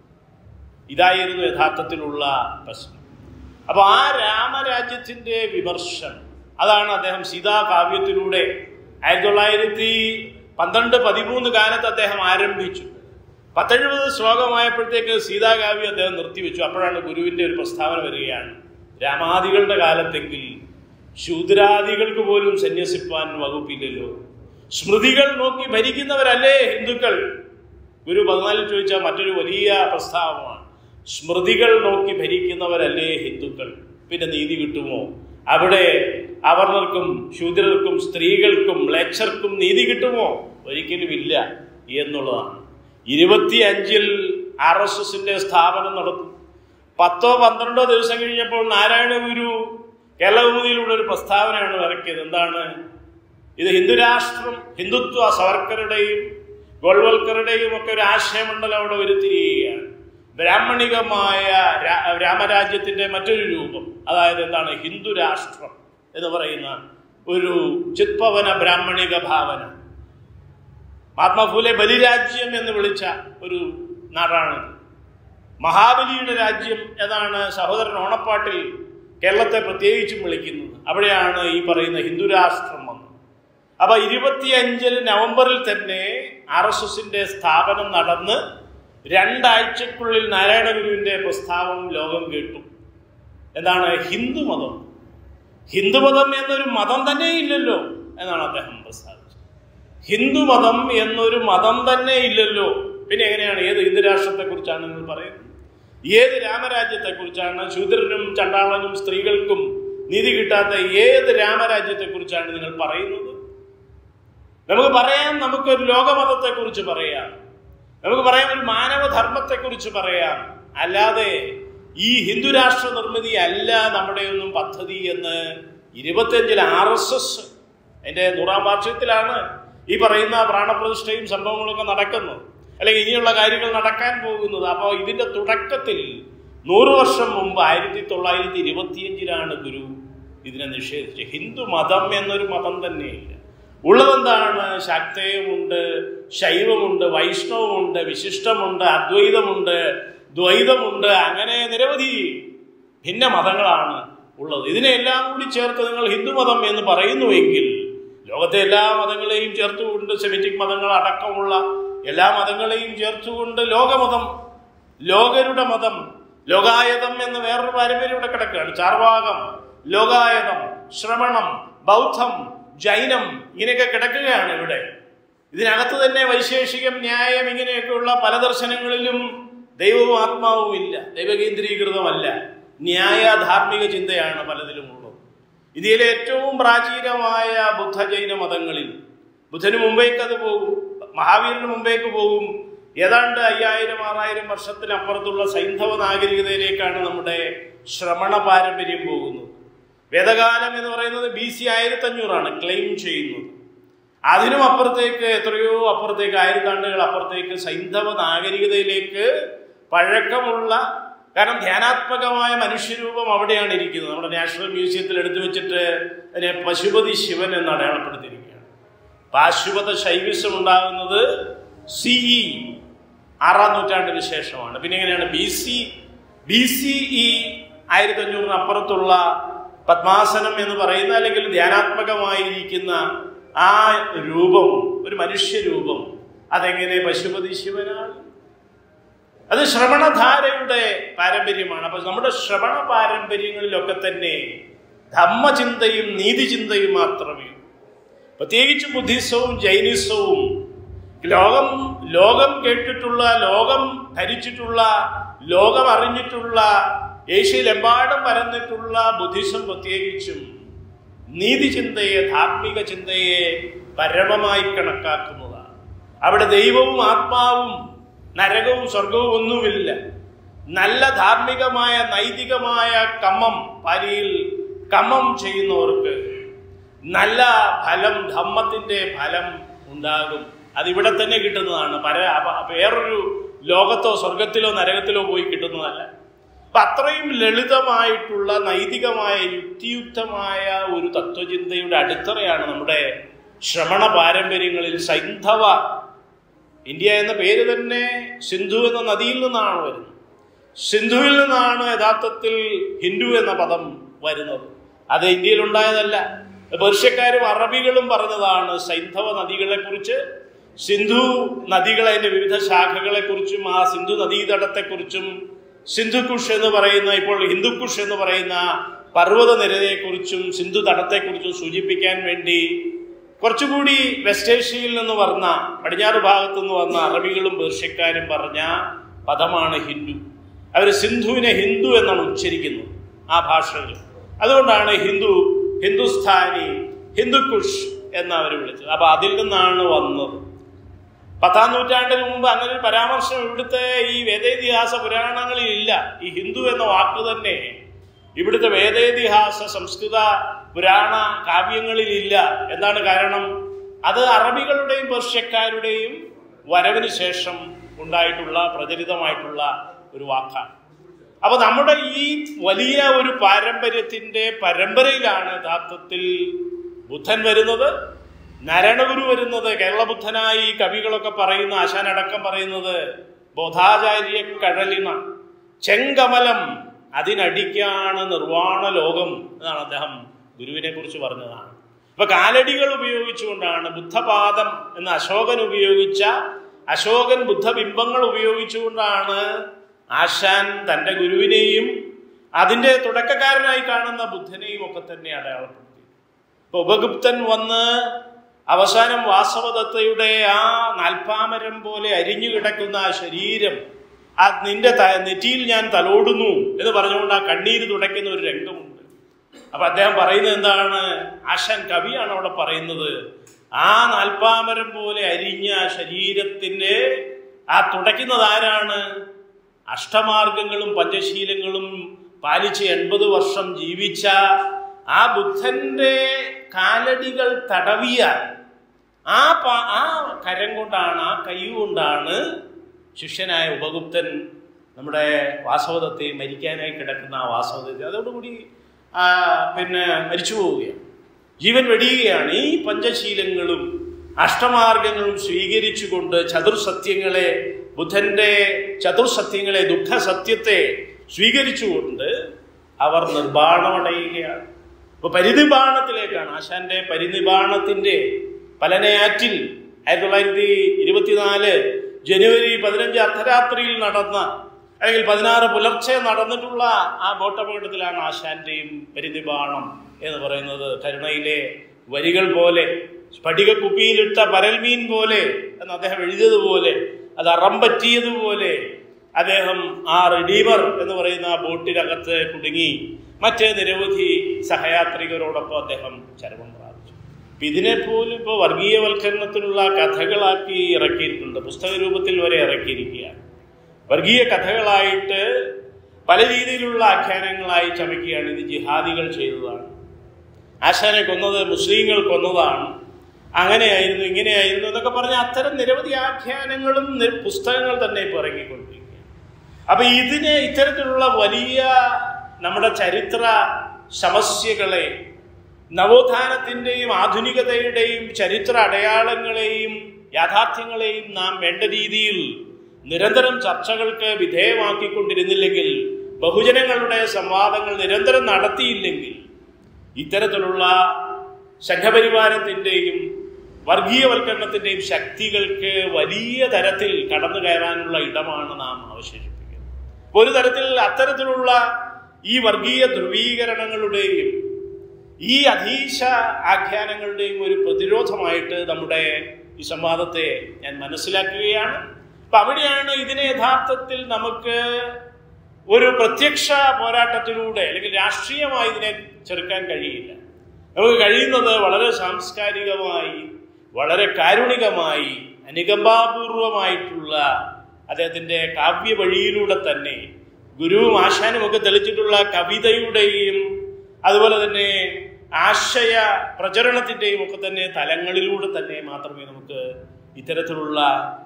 ഇതായിരുന്നു യഥാർത്ഥത്തിലുള്ള പ്രശ്നം. അപ്പൊ ആ രാമരാജ്യത്തിന്റെ വിമർശനം, അതാണ് അദ്ദേഹം സീതാകാവ്യത്തിലൂടെ ആയിരത്തി തൊള്ളായിരത്തി പന്ത്രണ്ട് പതിമൂന്ന് കാലത്ത് അദ്ദേഹം ആരംഭിച്ചു. പത്തെഴുപത് ശ്ലോകമായപ്പോഴത്തേക്ക് സീതാകാവ്യം അദ്ദേഹം നിർത്തിവെച്ചു. അപ്പോഴാണ് ഗുരുവിന്റെ ഒരു പ്രസ്താവന വരികയാണ്, രാമാദികളുടെ കാലത്തെങ്കിൽ ശൂദ്രാദികൾക്ക് പോലും സന്യസിപ്പാൻ വകുപ്പില്ലല്ലോ. സ്മൃതികൾ നോക്കി ഭരിക്കുന്നവരല്ലേ ഹിന്ദുക്കൾ? ഗുരു പതിനാലിൽ ചോദിച്ച മറ്റൊരു വലിയ പ്രസ്താവമാണ്. സ്മൃതികൾ നോക്കി ഭരിക്കുന്നവരല്ലേ ഹിന്ദുക്കൾ? പിന്നെ നീതി കിട്ടുമോ? അവിടെ അവർണർക്കും ശൂദ്രർക്കും സ്ത്രീകൾക്കും മ്ലേച്ഛർക്കും നീതി കിട്ടുമോ? ഒരിക്കലും ഇല്ല എന്നുള്ളതാണ്. ഇരുപത്തി അഞ്ചിൽ ആർ എസ് എസിന്റെ സ്ഥാപനം നടത്തും. പത്തോ പന്ത്രണ്ടോ ദിവസം കഴിഞ്ഞപ്പോൾ നാരായണ ഗുരു കേരളഭൂമിയിലൂടെ ഒരു പ്രസ്താവനയാണ് ഇറക്കിയത്. എന്താണ് ഇത്? ഹിന്ദുരാഷ്ട്രം, ഹിന്ദുത്വ സവർക്കറുടെയും ഗോൾവൽക്കറുടെയും ഒക്കെ ഒരു ആശയമണ്ഡലം അവിടെ വരുത്തിയിരിക്കുകയാണ്. ബ്രാഹ്മണികമായ രാമരാജ്യത്തിന്റെ മറ്റൊരു രൂപം, അതായത് എന്താണ് ഹിന്ദു രാഷ്ട്രം എന്ന് പറയുന്ന ഒരു ചിത്പവന ബ്രാഹ്മണിക ഭാവന. മഹാത്മാഫൂലെ ബലിരാജ്യം എന്ന് വിളിച്ച ഒരു നാടാണിത്. മഹാബലിയുടെ രാജ്യം എന്നാണ് സഹോദരൻ ഓണപ്പാട്ടിൽ കേരളത്തെ പ്രത്യേകിച്ചും വിളിക്കുന്നത്. അവിടെയാണ് ഈ പറയുന്ന ഹിന്ദുരാഷ്ട്രം വന്നത്. അപ്പൊ ഇരുപത്തിയഞ്ചിൽ നവംബറിൽ തന്നെ ആർ എസ് എസിന്റെ സ്ഥാപനം നടന്ന് രണ്ടാഴ്ചക്കുള്ളിൽ നാരായണ ഗുരുവിന്റെ പ്രസ്താവം ലോകം കേട്ടു. എന്താണ്? ഹിന്ദുമതം ഹിന്ദുമതം എന്നൊരു മതം തന്നെ ഇല്ലല്ലോ എന്നാണ് അദ്ദേഹം പ്രസ്താവിച്ചത്. ഹിന്ദുമതം എന്നൊരു മതം തന്നെ ഇല്ലല്ലോ, പിന്നെ എങ്ങനെയാണ് ഏത് ഹിന്ദു രാഷ്ട്രത്തെക്കുറിച്ചാണ് നിങ്ങൾ പറയുന്നത്? ഏത് രാമരാജ്യത്തെക്കുറിച്ചാണ്? ശൂദ്രനും ചണ്ടാളനും സ്ത്രീകൾക്കും നീതി കിട്ടാത്ത ഏത് രാമരാജ്യത്തെക്കുറിച്ചാണ് നിങ്ങൾ പറയുന്നത്? നമുക്ക് പറയാം, നമുക്കൊരു ലോകമതത്തെക്കുറിച്ച് പറയാം, നമുക്ക് പറയാം ഒരു മാനവധർമ്മത്തെക്കുറിച്ച് പറയാം. അല്ലാതെ ഈ ഹിന്ദു രാഷ്ട്ര നിർമ്മിതി അല്ല നമ്മുടെ ഒന്നും പദ്ധതി എന്ന് ഇരുപത്തിയഞ്ചിൽ ആർ എസ് എസ് അതിൻ്റെ നൂറാം വാർഷികത്തിലാണ് ഈ പറയുന്ന പ്രാണപ്രതിഷ്ഠയും സംഭവങ്ങളൊക്കെ നടക്കുന്നത്, അല്ലെങ്കിൽ ഇനിയുള്ള കാര്യങ്ങൾ നടക്കാൻ പോകുന്നത്. അപ്പോൾ ഇതിൻ്റെ തുടക്കത്തിൽ നൂറ് വർഷം മുമ്പ് ആയിരത്തി തൊള്ളായിരത്തി ഇരുപത്തിയഞ്ചിലാണ് ഗുരു ഇതിനെ നിഷേധിച്ചത്. ഹിന്ദു മതം എന്നൊരു മതം തന്നെയില്ല. ഉള്ളതെന്താണ്? ശാക്തേയമുണ്ട്, ശൈവമുണ്ട്, വൈഷ്ണവമുണ്ട്, വിശിഷ്ടമുണ്ട്, അദ്വൈതമുണ്ട്, ദ്വൈതമുണ്ട്, അങ്ങനെ നിരവധി ഭിന്ന മതങ്ങളാണ് ഉള്ളത്. ഇതിനെല്ലാം കൂടി ചേർത്ത് നിങ്ങൾ ഹിന്ദുമതം എന്ന് പറയുന്നുവെങ്കിൽ ലോകത്തെ എല്ലാ മതങ്ങളെയും ചേർത്തുകൊണ്ട്, സെമിറ്റിക് മതങ്ങൾ അടക്കമുള്ള എല്ലാ മതങ്ങളെയും ചേർത്തുകൊണ്ട് ലോകമതം, ലോകരുടെ മതം, ലോകായതം എന്ന വേറൊരു പാരമ്പര്യം ഇവിടെ കിടക്കുകയാണ്. ചാർവാകം, ലോകായതം, ശ്രമണം, ബൗദ്ധം, ജൈനം, ഇങ്ങനെയൊക്കെ കിടക്കുകയാണ് ഇവിടെ. ഇതിനകത്ത് തന്നെ വൈശേഷികം, ന്യായം, ഇങ്ങനെയൊക്കെയുള്ള പല ദർശനങ്ങളിലും ദൈവവും ആത്മാവും ഇല്ല, ദൈവകേന്ദ്രീകൃതമല്ല, ന്യായ ധാർമ്മിക ചിന്തയാണ് പലതിലും ഉള്ളത്. ഇന്ത്യയിലെ ഏറ്റവും പ്രാചീനമായ ബുദ്ധ ജൈന മതങ്ങളിൽ ബുദ്ധന് മുമ്പേക്ക് അത് പോകും, മഹാവീരന് മുമ്പേക്ക് പോകും. ഏതാണ്ട് അയ്യായിരം ആറായിരം വർഷത്തിനപ്പുറത്തുള്ള സൈന്ധവ നാഗരികതയിലേക്കാണ് നമ്മുടെ ശ്രമണ പാരമ്പര്യം പോകുന്നത്. വേദകാലം എന്ന് പറയുന്നത് ബി സി ആയിരത്തി അഞ്ഞൂറാണ് ക്ലെയിം ചെയ്യുന്നത്. അതിനും അപ്പുറത്തേക്ക്, എത്രയോ അപ്പുറത്തേക്ക്, ആയിരത്താണ്ടുകൾ അപ്പുറത്തേക്ക് സൈന്ധവ നാഗരികതയിലേക്ക് പഴക്കമുള്ള, കാരണം ധ്യാനാത്മകമായ മനുഷ്യരൂപം അവിടെയാണ് ഇരിക്കുന്നത്. നമ്മുടെ നാഷണൽ മ്യൂസിയത്തിൽ എടുത്തു വെച്ചിട്ട് അതിനെ പശുപതി ശിവൻ എന്ന് അടയാളപ്പെടുത്തിയിരിക്കുകയാണ്. പാശുപത ശൈവിസം ഉണ്ടാകുന്നത് സി ഇ ആറാം നൂറ്റാണ്ടിന് ശേഷമാണ്. പിന്നെ എങ്ങനെയാണ് B C B C E ആയിരത്തി അഞ്ഞൂറിന് അപ്പുറത്തുള്ള പത്മാസനം എന്ന് പറയുന്ന, അല്ലെങ്കിൽ ധ്യാനാത്മകമായിരിക്കുന്ന ആ രൂപം, ഒരു മനുഷ്യരൂപം, അതെങ്ങനെ പശുപതി ശിവനാണ്? അത് ശ്രവണധാരയുടെ പാരമ്പര്യമാണ്. അപ്പൊ നമ്മുടെ ശ്രവണ പാരമ്പര്യങ്ങളിലൊക്കെ തന്നെ ധമ്മചിന്തയും നീതിചിന്തയും മാത്രമേ, പ്രത്യേകിച്ച് ബുദ്ധിസവും ജൈനിസവും, ലോകം ലോകം കേട്ടിട്ടുള്ള, ലോകം ധരിച്ചിട്ടുള്ള, ലോകം അറിഞ്ഞിട്ടുള്ള, ഏഷ്യയിലെമ്പാടും പരന്നിട്ടുള്ള ബുദ്ധിസം പ്രത്യേകിച്ചും നീതിചിന്തയെ, ധാർമ്മിക ചിന്തയെ പരമമായി കണക്കാക്കുന്നതാണ്. അവിടെ ദൈവവും ആത്മാവും നരകവും സ്വർഗവും ഒന്നുമില്ല. നല്ല ധാർമ്മികമായ നൈതികമായ കമ്മം, പാലിയിൽ കമ്മം ചെയ്യുന്നവർക്ക് നല്ല ഫലം, ധമ്മത്തിന്റെ ഫലം ഉണ്ടാകും. അതിവിടെ തന്നെ കിട്ടുന്നതാണ്. പര വേറൊരു ലോകത്തോ സ്വർഗത്തിലോ നരകത്തിലോ പോയി കിട്ടുന്നതല്ല. അപ്പൊ അത്രയും ലളിതമായിട്ടുള്ള, നൈതികമായ, യുക്തിയുക്തമായ ഒരു തത്വചിന്തയുടെ അടിത്തറയാണ് നമ്മുടെ ശ്രമണ പാരമ്പര്യങ്ങളിൽ. സൈന്ധവ ഇന്ത്യ എന്ന പേര് തന്നെ സിന്ധു എന്ന നദിയിൽ നിന്നാണ് വരുന്നത്. സിന്ധുവിൽ നിന്നാണ് യഥാർത്ഥത്തിൽ ഹിന്ദു എന്ന പദം വരുന്നത്. അത് ഇന്ത്യയിൽ ഉണ്ടായതല്ല. പേർഷ്യക്കാരും അറബികളും പറഞ്ഞതാണ് സൈന്ധവ നദികളെ കുറിച്ച്, സിന്ധു നദികളെ, അതിന്റെ വിവിധ ശാഖകളെ കുറിച്ചും, ആ സിന്ധു നദീതടത്തെക്കുറിച്ചും, സിന്ധുക്കുഷ് എന്ന് പറയുന്ന, ഇപ്പോൾ ഹിന്ദുക്കുഷ് എന്ന് പറയുന്ന പർവ്വത നിരയെക്കുറിച്ചും സിന്ധു തടത്തെക്കുറിച്ചും സൂചിപ്പിക്കാൻ വേണ്ടി കുറച്ചുകൂടി വെസ്റ്റ് ഏഷ്യയിൽ നിന്ന് വന്ന, പടിഞ്ഞാറ് ഭാഗത്തു നിന്ന് വന്ന അറബികളും പേർഷ്യക്കാരും പറഞ്ഞ പദമാണ് ഹിന്ദു. അവർ സിന്ധുവിനെ ഹിന്ദു എന്നാണ് ഉച്ചരിക്കുന്നത് ആ ഭാഷയിൽ. അതുകൊണ്ടാണ് ഹിന്ദു, ഹിന്ദുസ്ഥാനി, ഹിന്ദുക്കുഷ് എന്ന് അവർ വിളിച്ചത്. അപ്പൊ അതിൽ നിന്നാണ് വന്നത്. പത്താം നൂറ്റാണ്ടിന് മുമ്പ് അങ്ങനെ ഒരു പരാമർശം ഇവിടുത്തെ ഈ വേദേതിഹാസ പുരാണങ്ങളിൽ ഇല്ല. ഈ ഹിന്ദു എന്ന വാക്ക് തന്നെ ഇവിടുത്തെ വേദേതിഹാസ സംസ്കൃത പുരാണ കാവ്യങ്ങളിൽ ഇല്ല. എന്താണ് കാരണം? അത് അറബികളുടെയും പേർഷ്യക്കാരുടെയും വരവിന് ശേഷം ഉണ്ടായിട്ടുള്ള, പ്രചരിതമായിട്ടുള്ള ഒരു വാക്കാണ്. അപ്പൊ നമ്മുടെ ഈ വലിയ ഒരു പാരമ്പര്യത്തിന്റെ പരമ്പരയിലാണ് യഥാർത്ഥത്തിൽ ബുദ്ധൻ വരുന്നത്, നാരായണഗുരു വരുന്നത്. കേരള ബുദ്ധനായി കവികളൊക്കെ പറയുന്ന, ആശാനടക്കം പറയുന്നത് ബോധാചാര്യ കഴലിന ചെങ്കമലം അതിനടിക്കാണ് നിർവാണ ലോകം എന്നാണ് അദ്ദേഹം ഗുരുവിനെ കുറിച്ച് പറഞ്ഞതാണ്. അപ്പൊ കാലടികൾ ഉപയോഗിച്ചുകൊണ്ടാണ്, ബുദ്ധപാദം എന്ന അശോകൻ ഉപയോഗിച്ച, അശോകൻ ബുദ്ധബിംബങ്ങൾ ഉപയോഗിച്ചുകൊണ്ടാണ് ആശാൻ തൻ്റെ ഗുരുവിനെയും അതിൻ്റെ തുടക്കക്കാരനായി കാണുന്ന ബുദ്ധനെയും ഒക്കെ തന്നെ അടയാളപ്പെടുത്തി. ഇപ്പൊ ഉപഗുപ്തൻ വന്ന് അവസാനം വാസവദത്തയുടെ ആ നാൽപ്പാമരം പോലെ അരിഞ്ഞു കിടക്കുന്ന ആ ശരീരം, ആ നിന്റെ നെറ്റിയിൽ ഞാൻ തലോടുന്നു എന്ന് പറഞ്ഞുകൊണ്ട് ആ കണ്ണീര് തുടയ്ക്കുന്ന ഒരു രംഗമുണ്ട്. അപ്പൊ അദ്ദേഹം പറയുന്നത് എന്താണ്? ആശാൻ കവിയാണ് അവിടെ പറയുന്നത്, ആ നാൽപ്പാമരം പോലെ അരിഞ്ഞ ശരീരത്തിന്റെ ആ തുടയ്ക്കുന്നത് ആരാണ്? അഷ്ടമാർഗങ്ങളും പഞ്ചശീലങ്ങളും പാലിച്ച് എൺപത് വർഷം ജീവിച്ച ആ ബുദ്ധന്റെ കാലടികൾ തടവിയ ആ ആ കരം കൊണ്ടാണ്, ആ കൈ കൊണ്ടാണ് ശിഷ്യനായ ഉപഗുപ്തൻ നമ്മുടെ വാസവദത്തെ മരിക്കാനായി കിടക്കുന്ന ആ വാസവദത്തെ അതോടുകൂടി പിന്നെ മരിച്ചു പോവുകയാണ്, ജീവൻ വെടിയുകയാണ്. ഈ പഞ്ചശീലങ്ങളും അഷ്ടമാർഗങ്ങളും സ്വീകരിച്ചുകൊണ്ട് ചതുർസത്യങ്ങളെ, ബുദ്ധന്റെ ചതുർസത്യങ്ങളെ, ദുഃഖസത്യത്തെ സ്വീകരിച്ചുകൊണ്ട് അവർ നിർമ്മാണമടയുകയാണ്. ഇപ്പൊ പരിനിർമ്മാണത്തിലേക്കാണ് ആശാന്റെ പരിനിർമ്മാണത്തിന്റെ പലനയാറ്റിൽ ആയിരത്തി തൊള്ളായിരത്തി ഇരുപത്തിനാല് ജനുവരി പതിനഞ്ച് അർദ്ധരാത്രിയിൽ നടന്ന, അല്ലെങ്കിൽ പതിനാറ് പുലർച്ചെ നടന്നിട്ടുള്ള ആ ബോട്ടപകടത്തിലാണ് ആശാന്റെയും പരിനിർമ്മാണം എന്ന് പറയുന്നത്. കരുണയിലെ വരികൾ പോലെ, സ്ഫടിക കുപ്പിയിലിട്ട പരൽമീൻ പോലെ എന്ന് അദ്ദേഹം എഴുതിയതുപോലെ, അത് അറം പറ്റിയതുപോലെ അദ്ദേഹം ആ റിഡീമർ എന്ന് പറയുന്ന ആ ബോട്ടിനകത്ത് കുടുങ്ങി മറ്റ് നിരവധി സഹയാത്രികരോടൊപ്പം അദ്ദേഹം ചരമം പ്രാപിച്ചു. ഇതിനെപ്പോലും ഇപ്പോൾ വർഗീയവൽക്കരണത്തിനുള്ള കഥകളാക്കി ഇറക്കിയിട്ടുണ്ട്, പുസ്തക രൂപത്തിൽ വരെ ഇറക്കിയിരിക്കുകയാണ്. വർഗീയ കഥകളായിട്ട് പല രീതിയിലുള്ള ആഖ്യാനങ്ങളായി ചമയ്ക്കുകയാണ്. ഇത് ജിഹാദികൾ ചെയ്തതാണ്, ആശാനെ കൊന്നത് മുസ്ലിങ്ങൾ കൊന്നതാണ്, അങ്ങനെയായിരുന്നു ഇങ്ങനെയായിരുന്നു എന്നൊക്കെ പറഞ്ഞ അത്തരം നിരവധി ആഖ്യാനങ്ങളും പുസ്തകങ്ങൾ തന്നെ ഇപ്പോൾ ഇറങ്ങിക്കൊണ്ടിരിക്കുകയാണ്. അപ്പൊ ഇതിന് ഇത്തരത്തിലുള്ള വലിയ നമ്മുടെ ചരിത്ര സമസ്യകളെ, നവോത്ഥാനത്തിൻ്റെയും ആധുനികതയുടെയും ചരിത്ര അടയാളങ്ങളെയും യാഥാർത്ഥ്യങ്ങളെയും നാം വേണ്ട രീതിയിൽ നിരന്തരം ചർച്ചകൾക്ക് വിധേയമാക്കിക്കൊണ്ടിരുന്നില്ലെങ്കിൽ, ബഹുജനങ്ങളുടെ സംവാദങ്ങൾ നിരന്തരം നടത്തിയില്ലെങ്കിൽ, ഇത്തരത്തിലുള്ള സംഘപരിവാരത്തിൻ്റെയും വർഗീയവൽക്കരണത്തിൻ്റെയും ശക്തികൾക്ക് വലിയ തരത്തിൽ കടന്നു കയറാനുള്ള ഇടമാണ് നാം അവശേഷിപ്പിക്കുന്നത്. ഒരു തരത്തിൽ അത്തരത്തിലുള്ള ഈ വർഗീയ ധ്രുവീകരണങ്ങളുടെയും ഈ അധീശ ആഖ്യാനങ്ങളുടെയും ഒരു പ്രതിരോധമായിട്ട് നമ്മുടെ ഈ സംവാദത്തെ ഞാൻ മനസ്സിലാക്കുകയാണ്. അപ്പൊ അവിടെയാണ് ഇതിനെ യഥാർത്ഥത്തിൽ നമുക്ക് ഒരു പ്രത്യക്ഷ പോരാട്ടത്തിലൂടെ അല്ലെങ്കിൽ രാഷ്ട്രീയമായി ഇതിനെ ചെറുക്കാൻ കഴിയില്ല. നമുക്ക് കഴിയുന്നത് വളരെ സാംസ്കാരികമായി, വളരെ കാരുണികമായി, അനുകമ്പാപൂർവമായിട്ടുള്ള അദ്ദേഹത്തിൻ്റെ കാവ്യ വഴിയിലൂടെ തന്നെ ഗുരുവും ആശാനും ഒക്കെ തെളിച്ചിട്ടുള്ള കവിതയുടെയും അതുപോലെ തന്നെ ആശയ പ്രചരണത്തിൻ്റെയും ഒക്കെ തന്നെ തലങ്ങളിലൂടെ തന്നെ മാത്രമേ നമുക്ക് ഇത്തരത്തിലുള്ള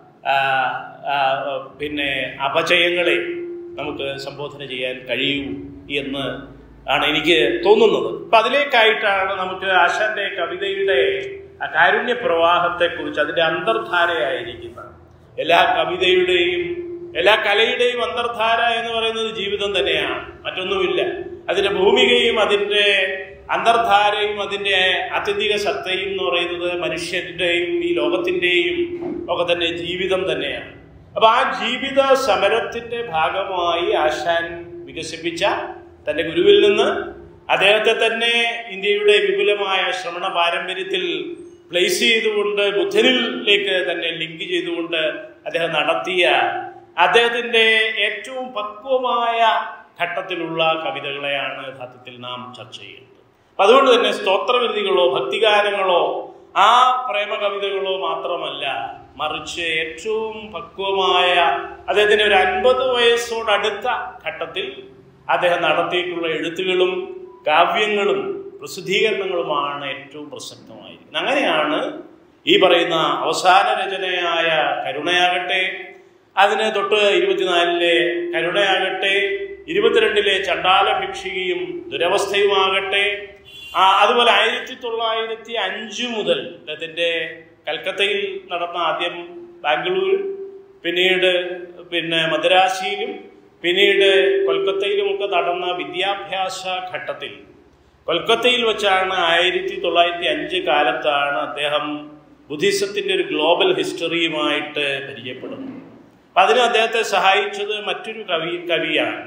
പിന്നെ അപചയങ്ങളെ നമുക്ക് സംബോധന ചെയ്യാൻ കഴിയൂ എന്ന് ആണ് എനിക്ക് തോന്നുന്നത്. അപ്പം അതിലേക്കായിട്ടാണ് നമുക്ക് ആശാന്റെ കവിതയുടെ ആ കാരുണ്യ പ്രവാഹത്തെക്കുറിച്ച്, അതിൻ്റെ അന്തർധാരയായിരിക്കുന്ന എല്ലാ കവിതയുടെയും എല്ലാ കലയുടെയും അന്തർധാര എന്ന് പറയുന്നത് ജീവിതം തന്നെയാണ്, മറ്റൊന്നുമില്ല. അതിൻ്റെ ഭൂമികയും അതിൻ്റെ അന്തർധാരയും അതിൻ്റെ ആത്യന്തിക സത്തയും എന്ന് പറയുന്നത് മനുഷ്യരുടെയും ഈ ലോകത്തിൻ്റെയും ഒക്കെ തന്നെ ജീവിതം തന്നെയാണ്. അപ്പൊ ആ ജീവിത സമരത്തിന്റെ ഭാഗമായി ആശാൻ വികസിപ്പിച്ച തൻ്റെ ഗുരുവിൽ നിന്ന് അദ്ദേഹത്തെ തന്നെ ഇന്ത്യയുടെ വിപുലമായ ശ്രമണ പാരമ്പര്യത്തിൽ പ്ലേസ് ചെയ്തുകൊണ്ട് ബുദ്ധനിലേക്ക് തന്നെ ലിങ്ക് ചെയ്തുകൊണ്ട് അദ്ദേഹം നടത്തിയ അദ്ദേഹത്തിൻ്റെ ഏറ്റവും പക്വമായ ഘട്ടത്തിലുള്ള കവിതകളെയാണ് യഥാർത്ഥത്തിൽ നാം ചർച്ച ചെയ്യുന്നത്. അതുകൊണ്ട് തന്നെ സ്തോത്രകൃതികളോ ഭക്തിഗാനങ്ങളോ ആ പ്രേമ കവിതകളോ മാത്രമല്ല, മറിച്ച് ഏറ്റവും പക്വമായ അദ്ദേഹത്തിന് ഒരു അൻപത് വയസ്സോടടുത്ത ഘട്ടത്തിൽ അദ്ദേഹം നടത്തിയിട്ടുള്ള എഴുത്തുകളും കാവ്യങ്ങളും പ്രസിദ്ധീകരണങ്ങളുമാണ് ഏറ്റവും പ്രസക്തമായിരിക്കുന്നത്. അങ്ങനെയാണ് ഈ പറയുന്ന അവസാന രചനയായ കരുണയാകട്ടെ, അതിന് തൊട്ട് ഇരുപത്തിനാലിലെ കരുണയാകട്ടെ, ഇരുപത്തിരണ്ടിലെ ചണ്ടാല ഭിക്ഷുകിയും ദുരവസ്ഥയുമാകട്ടെ, അതുപോലെ ആയിരത്തി തൊള്ളായിരത്തി അഞ്ച് മുതൽ അദ്ദേഹത്തിൻ്റെ കൽക്കത്തയിൽ നടന്ന ആദ്യം ബാംഗ്ലൂരിൽ, പിന്നീട് പിന്നെ മദ്രാസിയിലും പിന്നീട് കൊൽക്കത്തയിലുമൊക്കെ നടന്ന വിദ്യാഭ്യാസ ഘട്ടത്തിൽ, കൊൽക്കത്തയിൽ വെച്ചാണ് ആയിരത്തി തൊള്ളായിരത്തി അഞ്ച് കാലത്താണ് അദ്ദേഹം ബുദ്ധിസത്തിൻ്റെ ഒരു ഗ്ലോബൽ ഹിസ്റ്ററിയുമായിട്ട് പരിചയപ്പെടുന്നത്. അപ്പം അതിന് അദ്ദേഹത്തെ സഹായിച്ചത് മറ്റൊരു കവി കവിയാണ്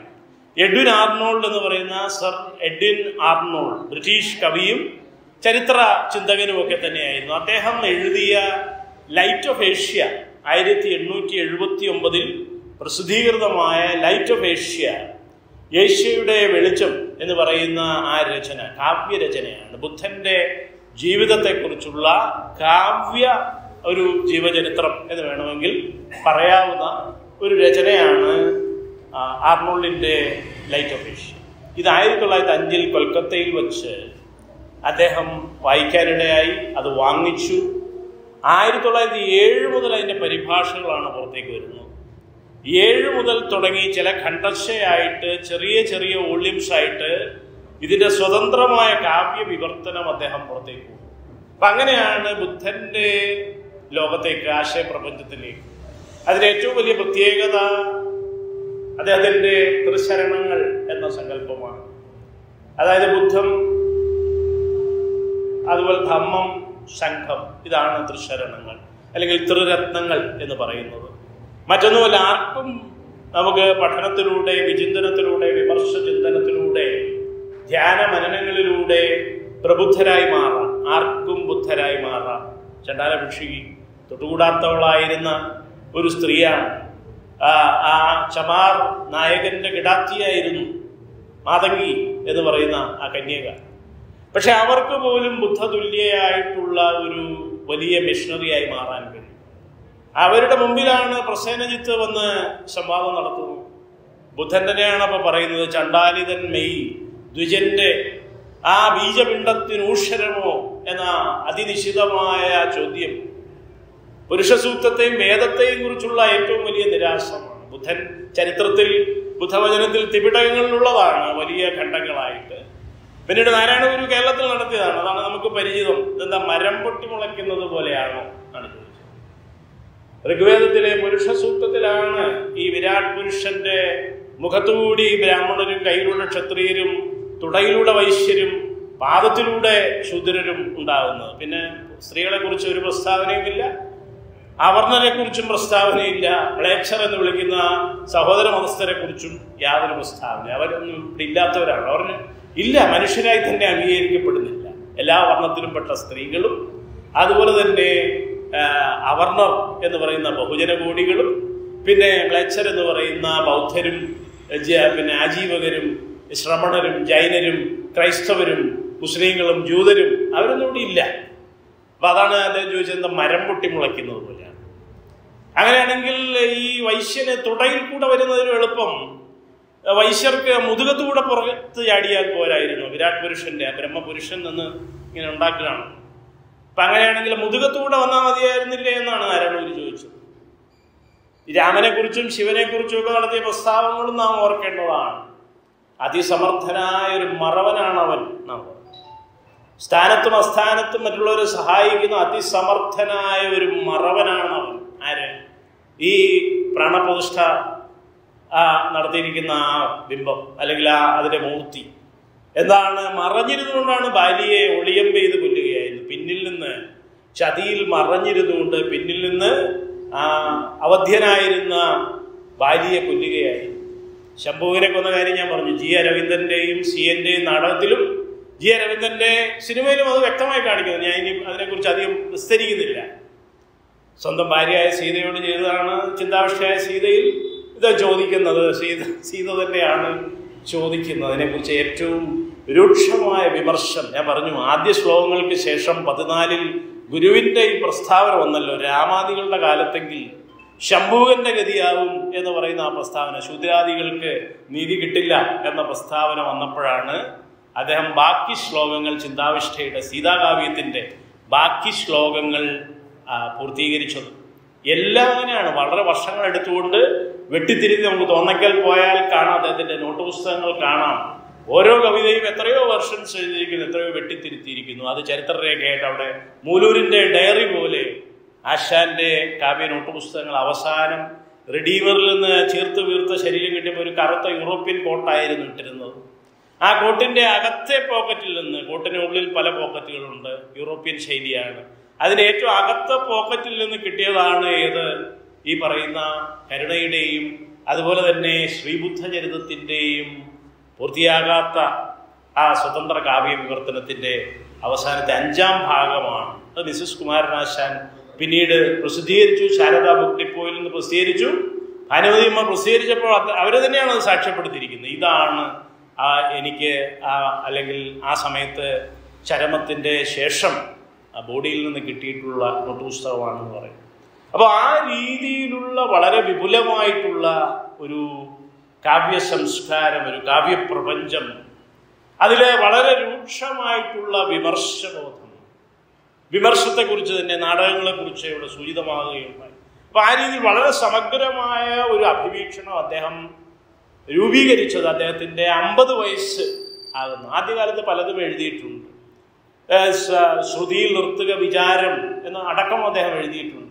എഡ്വിൻ ആർണോൾഡ് എന്ന് പറയുന്ന സർ എഡ്വിൻ ആർണോൾഡ് ബ്രിട്ടീഷ് കവിയും ചരിത്ര ചിന്തകനുമൊക്കെ തന്നെയായിരുന്നു. അദ്ദേഹം എഴുതിയ ലൈറ്റ് ഓഫ് ഏഷ്യ ആയിരത്തി എണ്ണൂറ്റി എഴുപത്തി ഒമ്പതിൽ പ്രസിദ്ധീകൃതമായ ലൈറ്റ് ഓഫ് ഏഷ്യ, ഏഷ്യയുടെ വെളിച്ചം എന്ന് പറയുന്ന ആ രചന കാവ്യരചനയാണ്. ബുദ്ധന്റെ ജീവിതത്തെക്കുറിച്ചുള്ള കാവ്യ ഒരു ജീവചരിത്രം എന്ന് വേണമെങ്കിൽ പറയാവുന്ന ഒരു രചനയാണ് ആർണോൾഡിൻ്റെ ലൈറ്റ് ഓഫ് ഏഷ്യ. ഇത് ആയിരത്തി തൊള്ളായിരത്തി അഞ്ചിൽ കൊൽക്കത്തയിൽ വച്ച് അദ്ദേഹം വായിക്കാനിടയായി. അത് വാങ്ങിച്ചു. ആയിരത്തി തൊള്ളായിരത്തി ഏഴ് മുതൽ അതിൻ്റെ പരിഭാഷകളാണ് പുറത്തേക്ക് വരുന്നത്. ഏഴ് മുതൽ തുടങ്ങി ചില ഖണ്ഡശയായിട്ട് ചെറിയ ചെറിയ വോള്യൂംസ് ആയിട്ട് ഇതിൻ്റെ സ്വതന്ത്രമായ കാവ്യ വിവർത്തനം അദ്ദേഹം പുറത്തേക്ക് പോകും. അപ്പം അങ്ങനെയാണ് ബുദ്ധൻ്റെ ലോകത്തേക്ക്, ആശയപ്രപഞ്ചത്തിലേക്ക്. അതിന് ഏറ്റവും വലിയ പ്രത്യേകത അദ്ദേഹത്തിൻ്റെ ത്രിശരണങ്ങൾ എന്ന സങ്കല്പമാണ്. അതായത് ബുദ്ധം, അതുപോലെ ധമ്മം, സംഘം, ഇതാണ് ത്രിശരണങ്ങൾ അല്ലെങ്കിൽ ത്രിരത്നങ്ങൾ എന്ന് പറയുന്നത്. മറ്റൊന്നുമല്ല, ആർക്കും നമുക്ക് പഠനത്തിലൂടെ, വിചിന്തനത്തിലൂടെ, വിമർശ ചിന്തനത്തിലൂടെ, ധ്യാന മനനങ്ങളിലൂടെ പ്രബുദ്ധരായി മാറാം. ആർക്കും ബുദ്ധരായി മാറാം. ചണ്ടാല ഭിക്ഷുകി തൊട്ടുകൂടാത്തവളായിരുന്ന ഒരു സ്ത്രീയാണ്. ആ ചമാർ നായകന്റെ കിടാത്തിയായിരുന്നു മാതങ്കി എന്ന് പറയുന്ന ആ കന്യക. പക്ഷെ അവർക്ക് പോലും ബുദ്ധതുല്യയായിട്ടുള്ള ഒരു വലിയ മിഷണറിയായി മാറാൻ കഴിയും. അവരുടെ മുമ്പിലാണ് പ്രസേനജിത്ത് വന്ന് സംവാദം നടത്തുന്നത്. ബുദ്ധൻ തന്നെയാണ് അപ്പോൾ പറയുന്നത്, ചണ്ടാലിതൻ മെയ് ദ്വിജന്റെ ആ ബീജപിണ്ഡത്തിന് ഊഷരമോ എന്ന അതിനിശിതമായ ചോദ്യം പുരുഷസൂക്തത്തെയും വേദത്തെയും കുറിച്ചുള്ള ഏറ്റവും വലിയ നിരാശമാണ്. ബുദ്ധൻ ചരിത്രത്തിൽ, ബുദ്ധവചനത്തിൽ ത്രിപിടകങ്ങളിലുള്ളതാണ് വലിയ ഖണ്ഡങ്ങളായിട്ട്. പിന്നീട് നാരായണ ഗുരു കേരളത്തിൽ നടത്തിയതാണ്. അതാണ് നമുക്ക് പരിചിതം. ഇതെന്താ മരം പൊട്ടി മുളയ്ക്കുന്നത് പോലെയാണോ എന്നാണ് ചോദിച്ചത്. ഋഗ്വേദത്തിലെ പുരുഷ സൂക്തത്തിലാണ് ഈ വിരാട് പുരുഷന്റെ മുഖത്തുകൂടി ബ്രാഹ്മണരും, കയ്യിലൂടെ ക്ഷത്രിയരും, തുടയിലൂടെ വൈശ്യരും, പാദത്തിലൂടെ ശൂദ്രരും ഉണ്ടാകുന്നത്. പിന്നെ സ്ത്രീകളെ കുറിച്ച് ഒരു പ്രസ്താവനയുമില്ല, അവർണരെ കുറിച്ചും പ്രസ്താവനയില്ല, മ്ലേച്ഛർ എന്ന് വിളിക്കുന്ന സഹോദര മതസ്ഥരെ കുറിച്ചും യാതൊരു പ്രസ്താവന. അവരൊന്നും ഇവിടെ ഇല്ലാത്തവരാണ്. അവർ ഇല്ല, മനുഷ്യരായി തന്നെ അംഗീകരിക്കപ്പെടുന്നില്ല. എല്ലാ വർണ്ണത്തിലും പെട്ട സ്ത്രീകളും, അതുപോലെ തന്നെ അവർണർ എന്ന് പറയുന്ന ബഹുജന കോടികളും, പിന്നെ മ്ലേച്ഛർ എന്ന് പറയുന്ന ബൗദ്ധരും, പിന്നെ ആജീവകരും, ശ്രമണരും, ജൈനരും, ക്രൈസ്തവരും, മുസ്ലിങ്ങളും, ജൂതരും, അവരൊന്നും ഇവിടെ ഇല്ല. അപ്പൊ അതാണ് അദ്ദേഹം ചോദിച്ചത്, മരം പൊട്ടി മുളയ്ക്കുന്നത് പോലെയാണ്. അങ്ങനെയാണെങ്കിൽ ഈ വൈശ്യന് തുടയിൽ കൂടെ വരുന്നതിന് എളുപ്പം വൈശ്യർക്ക് മുതുകത്തുകൂടെ പുറത്ത് ചാടിയാൽ പോരായിരുന്നു. വിരാട് പുരുഷന്റെ ബ്രഹ്മപുരുഷൻ എന്ന് ഇങ്ങനെ ഉണ്ടാക്കുകയാണ്. അപ്പൊ അങ്ങനെയാണെങ്കിൽ മുതുകത്തുകൂടെ വന്നാൽ മതിയായിരുന്നില്ലേ എന്നാണ് നാരായണഗുരു ചോദിച്ചത്. രാമനെ കുറിച്ചും ശിവനെ കുറിച്ചും ഒക്കെ നടത്തിയ പ്രസ്താവങ്ങളും നാം ഓർക്കേണ്ടതാണ്. അതിസമർത്ഥനായ ഒരു മറവനാണ് അവൻ. നാം സ്ഥാനത്തും അസ്ഥാനത്തും മറ്റുള്ളവരെ സഹായിക്കുന്ന അതിസമർത്ഥനായ ഒരു മറവനാണ് അവൻ. ആര്? ഈ പ്രാണപ്രതിഷ്ഠ നടത്തിയിരിക്കുന്ന ആ ബിംബം അല്ലെങ്കിൽ ആ അതിന്റെ മൂർത്തി എന്താണ്? മറഞ്ഞിരുന്നുകൊണ്ടാണ് ബാലിയെ ഒളിയമ്പ് ചെയ്ത് കൊല്ലുകയായിരുന്നു. പിന്നിൽ നിന്ന് ചതിയിൽ മറഞ്ഞിരുന്നുകൊണ്ട് പിന്നിൽ നിന്ന് ആ അവധ്യനായിരുന്ന ബാലിയെ കൊല്ലുകയായിരുന്നു. ശംഭുവിനെ കൊന്ന കാര്യം ഞാൻ പറഞ്ഞു. ജി അരവിന്ദന്റെയും സി എന്റെയും നാടകത്തിലും ജി അരവിന്ദന്റെ സിനിമയിലും അത് വ്യക്തമായി കാണിക്കുന്നു. ഞാൻ ഇനി അതിനെക്കുറിച്ച് അധികം വിസ്തരിക്കുന്നില്ല. സ്വന്തം ഭാര്യയായ സീതയോട് ചെയ്തതാണ് ചിന്താവിഷ്ടയായ സീതയിൽ ഇത് ചോദിക്കുന്നത്. സീത സീത തന്നെയാണ് ചോദിക്കുന്നത്. അതിനെക്കുറിച്ച് ഏറ്റവും രൂക്ഷമായ വിമർശനം ഞാൻ പറഞ്ഞു. ആദ്യ ശ്ലോകങ്ങൾക്ക് ശേഷം പതിനാലിൽ ഗുരുവിൻ്റെ ഈ പ്രസ്താവന വന്നല്ലോ, രാമാദികളുടെ കാലത്തെങ്കിൽ ശംഭുവിൻ്റെ ഗതിയാവും എന്ന് പറയുന്ന ആ പ്രസ്താവന, ശൂദ്രാദികൾക്ക് നീതി കിട്ടില്ല എന്ന പ്രസ്താവന വന്നപ്പോഴാണ് അദ്ദേഹം ബാക്കി ശ്ലോകങ്ങൾ, ചിന്താവിഷ്ഠയുടെ സീതാകാവ്യത്തിൻ്റെ ബാക്കി ശ്ലോകങ്ങൾ പൂർത്തീകരിച്ചത്. എല്ലാം അങ്ങനെയാണ്. വളരെ വർഷങ്ങൾ എടുത്തുകൊണ്ട് വെട്ടിത്തിരിഞ്ഞ് നമുക്ക് തോന്നക്കൽ പോയാൽ കാണാം, അദ്ദേഹത്തിൻ്റെ നോട്ട് പുസ്തകങ്ങൾ കാണാം. ഓരോ കവിതയും എത്രയോ വെർഷൻസ് എഴുതിയിരിക്കുന്നു, എത്രയോ വെട്ടിത്തിരുത്തിയിരിക്കുന്നു. അത് ചരിത്രരേഖയായിട്ട് അവിടെ മൂലൂരിൻ്റെ ഡയറി പോലെ ആശാന്റെ കാവ്യ നോട്ട് പുസ്തകങ്ങൾ അവസാനം റിഡീമറിൽ നിന്ന് ചീർത്ത് വീർത്ത ശരീരം കിട്ടിയപ്പോൾ ഒരു കറുത്ത യൂറോപ്യൻ കോട്ടായിരുന്നു ഇട്ടിരുന്നത്. ആ കോട്ടിൻ്റെ അകത്തെ പോക്കറ്റിൽ നിന്ന്, കോട്ടിനുള്ളിൽ പല പോക്കറ്റുകളുണ്ട്, യൂറോപ്യൻ ശൈലിയാണ്. അതിന് ഏറ്റവും അകത്ത പോക്കറ്റിൽ നിന്ന് കിട്ടിയതാണ് ഏത്? ഈ പറയുന്ന കരുണയുടെയും അതുപോലെ തന്നെ ശ്രീബുദ്ധചരിതത്തിൻ്റെയും പൂർത്തിയാകാത്ത ആ സ്വതന്ത്ര കാവ്യ വിവർത്തനത്തിൻ്റെ അവസാനത്തെ അഞ്ചാം ഭാഗമാണ്. അത് മിസസ് കുമാരനാശാൻ പിന്നീട് പ്രസിദ്ധീകരിച്ചു. ശാരദാ ബുക്ക് ഡിപ്പോയിൽ നിന്ന് പ്രസിദ്ധീകരിച്ചു. ഭാനുമതിയമ്മ പ്രസിദ്ധീകരിച്ചപ്പോൾ അവർ തന്നെയാണ് അത് സാക്ഷ്യപ്പെടുത്തിയിരിക്കുന്നത്. ഇതാണ് ആ എനിക്ക് ആ അല്ലെങ്കിൽ ആ സമയത്ത് ചരമത്തിൻ്റെ ശേഷം ആ ബോഡിയിൽ നിന്ന് കിട്ടിയിട്ടുള്ള നോട്ടുപുസ്തകമാണെന്ന് പറയും. അപ്പോൾ ആ രീതിയിലുള്ള വളരെ വിപുലമായിട്ടുള്ള ഒരു കാവ്യ സംസ്കാരം, ഒരു കാവ്യപ്രപഞ്ചം, അതിൽ വളരെ രൂക്ഷമായിട്ടുള്ള വിമർശബോധം, വിമർശത്തെക്കുറിച്ച് തന്നെ നാടകങ്ങളെക്കുറിച്ച് ഇവിടെ സൂചിതമാകുകയുണ്ടായി. അപ്പോൾ ആ രീതിയിൽ വളരെ സമഗ്രമായ ഒരു അഭിവീക്ഷണം അദ്ദേഹം രൂപീകരിച്ചത് അദ്ദേഹത്തിൻ്റെ അമ്പത് വയസ്സ് ആകുന്നു. ആദ്യകാലത്ത് പലതും എഴുതിയിട്ടുണ്ട്. ശ്രുതിയിൽ നിർത്തുക വിചാരം എന്ന അടക്കം അദ്ദേഹം എഴുതിയിട്ടുണ്ട്.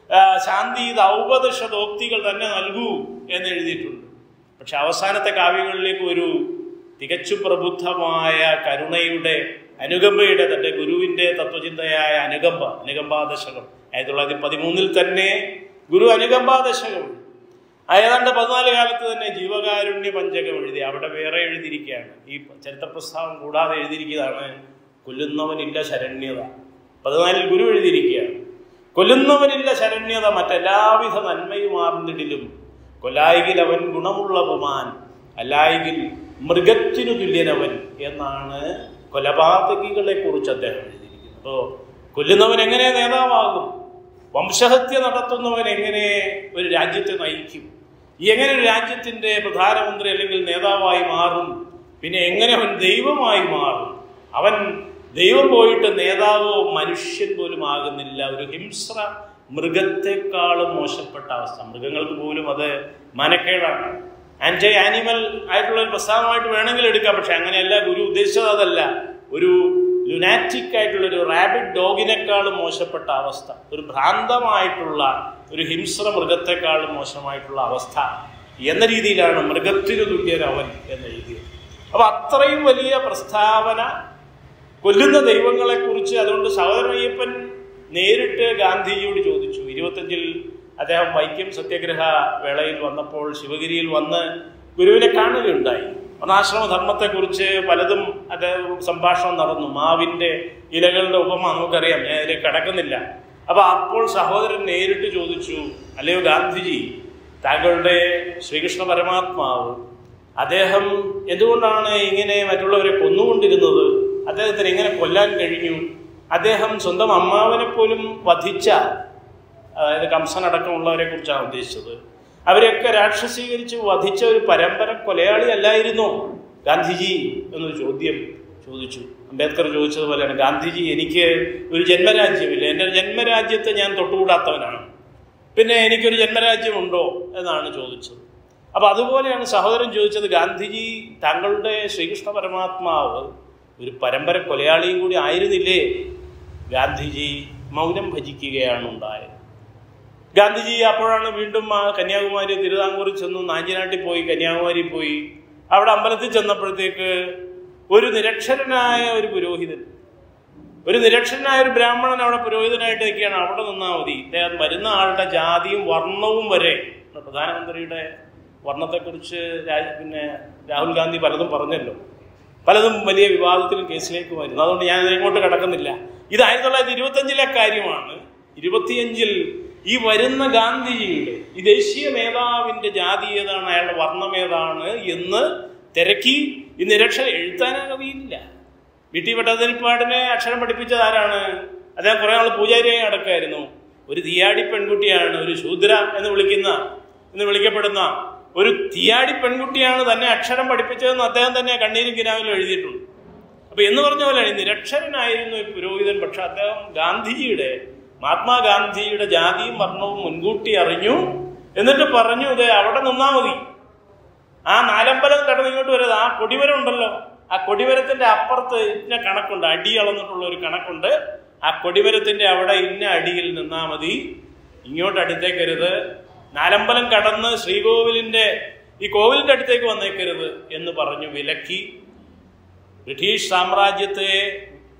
ശാന്തി ഔപദശതോക്തികൾ തന്നെ നൽകൂ എന്ന് എഴുതിയിട്ടുണ്ട്. പക്ഷെ അവസാനത്തെ കാവ്യങ്ങളിലേക്ക് ഒരു തികച്ചും പ്രബുദ്ധമായ കരുണയുടെ, അനുകമ്പയുടെ, തൻ്റെ ഗുരുവിൻ്റെ തത്വചിന്തയായ അനുകമ്പ, അനുകമ്പാദശകം ആയിരത്തി തൊള്ളായിരത്തി പതിമൂന്നിൽ തന്നെ ഗുരു അനുകമ്പാദശകം ഏതാണ്ട് പതിനാല് കാലത്ത് തന്നെ ജീവകാരുണ്യ പഞ്ചകം എഴുതി. അവിടെ വേറെ എഴുതിയിരിക്കുകയാണ്. ഈ ചരിത്ര പ്രസ്താവം കൂടാതെ എഴുതിയിരിക്കുന്നതാണ് കൊല്ലുന്നവനില്ല ശരണ്യത. പതിനാലിൽ ഗുരു എഴുതിയിരിക്കുകയാണ്, കൊല്ലുന്നവനില്ല ശരണ്യത മറ്റെല്ലാവിധ നന്മയുമാർന്നിടിലും കൊല്ലായികിൽ അവൻ ഗുണമുള്ള പുമാൻ അല്ലായികിൽ മൃഗത്തിനു തുല്യനവൻ എന്നാണ് കൊലപാതകികളെ കുറിച്ച് അദ്ദേഹം എഴുതിയിരിക്കുന്നത്. അപ്പോൾ കൊല്ലുന്നവൻ എങ്ങനെ നേതാവാകും? വംശഹത്യ നടത്തുന്നവൻ എങ്ങനെ ഒരു രാജ്യത്തെ നയിക്കും? എങ്ങനെ ഒരു രാജ്യത്തിൻ്റെ പ്രധാനമന്ത്രി അല്ലെങ്കിൽ നേതാവായി മാറും? പിന്നെ എങ്ങനെ അവൻ ദൈവമായി മാറും? അവൻ ദൈവം പോയിട്ട് നേതാവോ മനുഷ്യൻ പോലും ആകുന്നില്ല. ഒരു ഹിംസ്ര മൃഗത്തെക്കാളും മോശപ്പെട്ട അവസ്ഥ. മൃഗങ്ങൾക്ക് പോലും അത് മനക്കേടാണ്. ആൻറ്റി ആനിമൽ ആയിട്ടുള്ള ഒരു പ്രസ്ഥാനമായിട്ട് വേണമെങ്കിൽ എടുക്കാം. പക്ഷെ അങ്ങനെയല്ല, ഗുരു ഉദ്ദേശിച്ചത് അതല്ല. ഒരു ലുനാറ്റിക് ആയിട്ടുള്ള ഒരു റാബിറ്റ് ഡോഗിനേക്കാളും മോശപ്പെട്ട അവസ്ഥ, ഒരു ഭ്രാന്തമായിട്ടുള്ള ഒരു ഹിംസ്ര മൃഗത്തെക്കാളും മോശമായിട്ടുള്ള അവസ്ഥ എന്ന രീതിയിലാണ് മൃഗത്തിനു തുല്യനവൻ എന്ന് എഴുതിയത്. അപ്പൊ അത്രയും വലിയ പ്രസ്താവന കൊല്ലുന്ന ദൈവങ്ങളെക്കുറിച്ച്. അതുകൊണ്ട് സഹോദരൻ അയ്യപ്പൻ നേരിട്ട് ഗാന്ധിജിയോട് ചോദിച്ചു. ഇരുപത്തഞ്ചിൽ അദ്ദേഹം വൈക്കം സത്യാഗ്രഹ വേളയിൽ വന്നപ്പോൾ ശിവഗിരിയിൽ വന്ന് ഗുരുവിനെ കാണുകയുണ്ടായി. വർണ്ണാശ്രമധർമ്മത്തെക്കുറിച്ച് പലതും അദ്ദേഹം സംഭാഷണം നടന്നു. മാവിൻ്റെ ഇലകളുടെ ഉപമ നമുക്കറിയാം, ഞാൻ അതിലേക്ക് കടക്കുന്നില്ല. അപ്പൊ അപ്പോൾ സഹോദരൻ നേരിട്ട് ചോദിച്ചു, അല്ലയോ ഗാന്ധിജി, താങ്കളുടെ ശ്രീകൃഷ്ണ പരമാത്മാവ് അദ്ദേഹം എന്തുകൊണ്ടാണ് ഇങ്ങനെ മറ്റുള്ളവരെ കൊന്നുകൊണ്ടിരുന്നത്? അദ്ദേഹത്തിന് എങ്ങനെ കൊല്ലാൻ കഴിഞ്ഞു? അദ്ദേഹം സ്വന്തം അമ്മാവനെ പോലും വധിച്ച, അതായത് കംസനടക്കമുള്ളവരെ കുറിച്ചാണ് ഉദ്ദേശിച്ചത്, അവരെയൊക്കെ രാക്ഷസീകരിച്ച് വധിച്ച ഒരു പരമ്പര കൊലയാളി അല്ലായിരുന്നോ ഗാന്ധിജി എന്നൊരു ചോദ്യം ചോദിച്ചു. അംബേദ്കർ ചോദിച്ചതുപോലെയാണ്, ഗാന്ധിജി എനിക്ക് ഒരു ജന്മരാജ്യമില്ല, എൻ്റെ ജന്മരാജ്യത്തെ ഞാൻ തൊട്ടുകൂടാത്തവനാണ്, പിന്നെ എനിക്കൊരു ജന്മരാജ്യമുണ്ടോ എന്നാണ് ചോദിച്ചത്. അപ്പം അതുപോലെയാണ് സഹോദരൻ ചോദിച്ചത്, ഗാന്ധിജി താങ്കളുടെ ശ്രീകൃഷ്ണ പരമാത്മാവ് ഒരു പരമ്പര കൊലയാളിയും കൂടി ആയിരുന്നില്ലേ? ഗാന്ധിജി മൗനം ഭജിക്കുകയാണ് ഉണ്ടായത്. ഗാന്ധിജി അപ്പോഴാണ് വീണ്ടും ആ കന്യാകുമാരി തിരുവിതാംകൂറിൽ ചെന്നു, നാഞ്ചിനാട്ടിൽ പോയി, കന്യാകുമാരി പോയി. അവിടെ അമ്പലത്തിൽ ചെന്നപ്പോഴത്തേക്ക് ഒരു നിരക്ഷരനായ ഒരു പുരോഹിതൻ, ഒരു നിരക്ഷരനായ ഒരു ബ്രാഹ്മണൻ അവിടെ പുരോഹിതനായിട്ട് നിൽക്കുകയാണ്. അവിടെ നിന്നാൽ മതി, ഇദ്ദേഹം വരുന്ന ആളുടെ ജാതിയും വർണ്ണവും വരെ. പ്രധാനമന്ത്രിയുടെ വർണ്ണത്തെക്കുറിച്ച് പിന്നെ രാഹുൽ ഗാന്ധി പലതും പറഞ്ഞല്ലോ, പലതും വലിയ വിവാദത്തിലും കേസിലേക്കും വരുന്നു. അതുകൊണ്ട് ഞാൻ ഇതിങ്ങോട്ട് കിടക്കുന്നില്ല. ഇത് ആയിരത്തി തൊള്ളായിരത്തി ഇരുപത്തഞ്ചിലെ കാര്യമാണ്. ഇരുപത്തിയഞ്ചിൽ ഈ വരുന്ന ഗാന്ധിജിയുടെ ഈ ദേശീയ നേതാവിൻ്റെ ജാതി ഏതാണ്, അയാളുടെ വർണ്ണം ഏതാണ് എന്ന് തിരക്കി. ഈ നിരക്ഷരം എഴുത്താനറിയില്ല. വി ടി ഭട്ടതിരിപ്പാടിനെ അക്ഷരം പഠിപ്പിച്ചത് ആരാണ്? അദ്ദേഹം കുറേ നാൾ പൂജാരിയായി നടക്കായിരുന്നു. ഒരു തീയാടി പെൺകുട്ടിയാണ്, ഒരു ശൂദ്ര എന്ന് വിളിക്കുന്ന എന്ന് വിളിക്കപ്പെടുന്ന ഒരു തീയാടി പെൺകുട്ടിയാണ് തന്നെ അക്ഷരം പഠിപ്പിച്ചതെന്ന് അദ്ദേഹം തന്നെ കണ്ണീരും കിനാവിലും എഴുതിയിട്ടുണ്ട്. അപ്പൊ എന്ന് പറഞ്ഞ പോലെയാണ്, നിരക്ഷരനായിരുന്നു ഈ പുരോഹിതൻ. പക്ഷെ അദ്ദേഹം ഗാന്ധിജിയുടെ, മഹാത്മാഗാന്ധിയുടെ ജാതിയും വർണ്ണവും മുൻകൂട്ടി അറിഞ്ഞു. എന്നിട്ട് പറഞ്ഞു, ഇത് അവിടെ നിന്നാ മതി, ആ നാലമ്പലം കടന്ന് ഇങ്ങോട്ട് വരുന്നത്, ആ കൊടിമരം ഉണ്ടല്ലോ, ആ കൊടിമരത്തിന്റെ അപ്പുറത്ത് ഇന്ന കണക്കുണ്ട്, അടി അളന്നിട്ടുള്ള ഒരു കണക്കുണ്ട്, ആ കൊടിമരത്തിന്റെ അവിടെ ഇന്ന അടിയിൽ നിന്നാ മതി, ഇങ്ങോട്ട് അടുത്തേക്കരുത്, നാലമ്പലം കടന്ന് ശ്രീകോവിലിന്റെ ഈ കോവിലിന്റെ അടുത്തേക്ക് വന്നേക്കരുത് എന്ന് പറഞ്ഞു വിലക്കി. ബ്രിട്ടീഷ് സാമ്രാജ്യത്തെ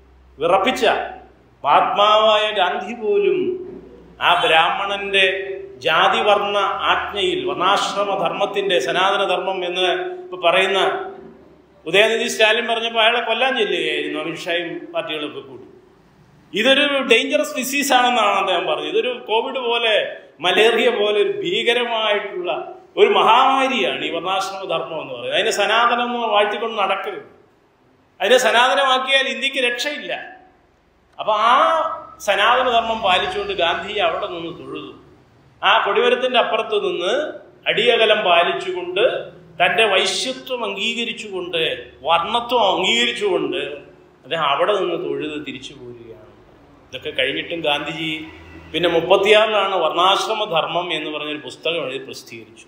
വിറപ്പിച്ച മഹാത്മാവായ ഗാന്ധി പോലും ആ ബ്രാഹ്മണന്റെ ജാതി വർണ്ണ ആജ്ഞയിൽ വർണ്ണാശ്രമ ധർമ്മത്തിന്റെ സനാതന ധർമ്മം എന്ന് ഇപ്പൊ പറയുന്ന ഉദയനിധി സ്റ്റാലിൻ പറഞ്ഞപ്പോൾ അയാളെ കൊല്ലാൻ ചെല്ലുകയായിരുന്നു അമിത്ഷായും പാർട്ടികളൊക്കെ കൂടി. ഇതൊരു ഡേഞ്ചറസ് ഡിസീസ് ആണെന്നാണ് അദ്ദേഹം പറഞ്ഞത്. ഇതൊരു കോവിഡ് പോലെ മലേറിയ പോലെ ഒരു ഭീകരമായിട്ടുള്ള ഒരു മഹാമാരിയാണ് ഈ വർണ്ണാശ്രമ ധർമ്മം എന്ന് പറയുന്നത്. അതിനെ സനാതനം എന്ന് വാഴ്ത്തിക്കൊണ്ട് നടക്കരുത്. അതിനെ സനാതനമാക്കിയാൽ ഇന്ത്യക്ക് രക്ഷയില്ല. അപ്പൊ ആ സനാതന ധർമ്മം പാലിച്ചുകൊണ്ട് ഗാന്ധി അവിടെ നിന്ന് തൊഴുതു. ആ കൊടിമരത്തിന്റെ അപ്പുറത്ത് നിന്ന് അടിയകലം പാലിച്ചുകൊണ്ട് തൻ്റെ വൈശ്യത്വം അംഗീകരിച്ചുകൊണ്ട് വർണ്ണത്വം അംഗീകരിച്ചുകൊണ്ട് അദ്ദേഹം അവിടെ നിന്ന് തൊഴുത് തിരിച്ചു പോരുകയാണ്. ഇതൊക്കെ കഴിഞ്ഞിട്ടും ഗാന്ധിജി പിന്നെ മുപ്പത്തിയാറിലാണ് വർണ്ണാശ്രമ ധർമ്മം എന്ന് പറഞ്ഞൊരു പുസ്തകം എഴുതി പ്രസിദ്ധീകരിച്ചു.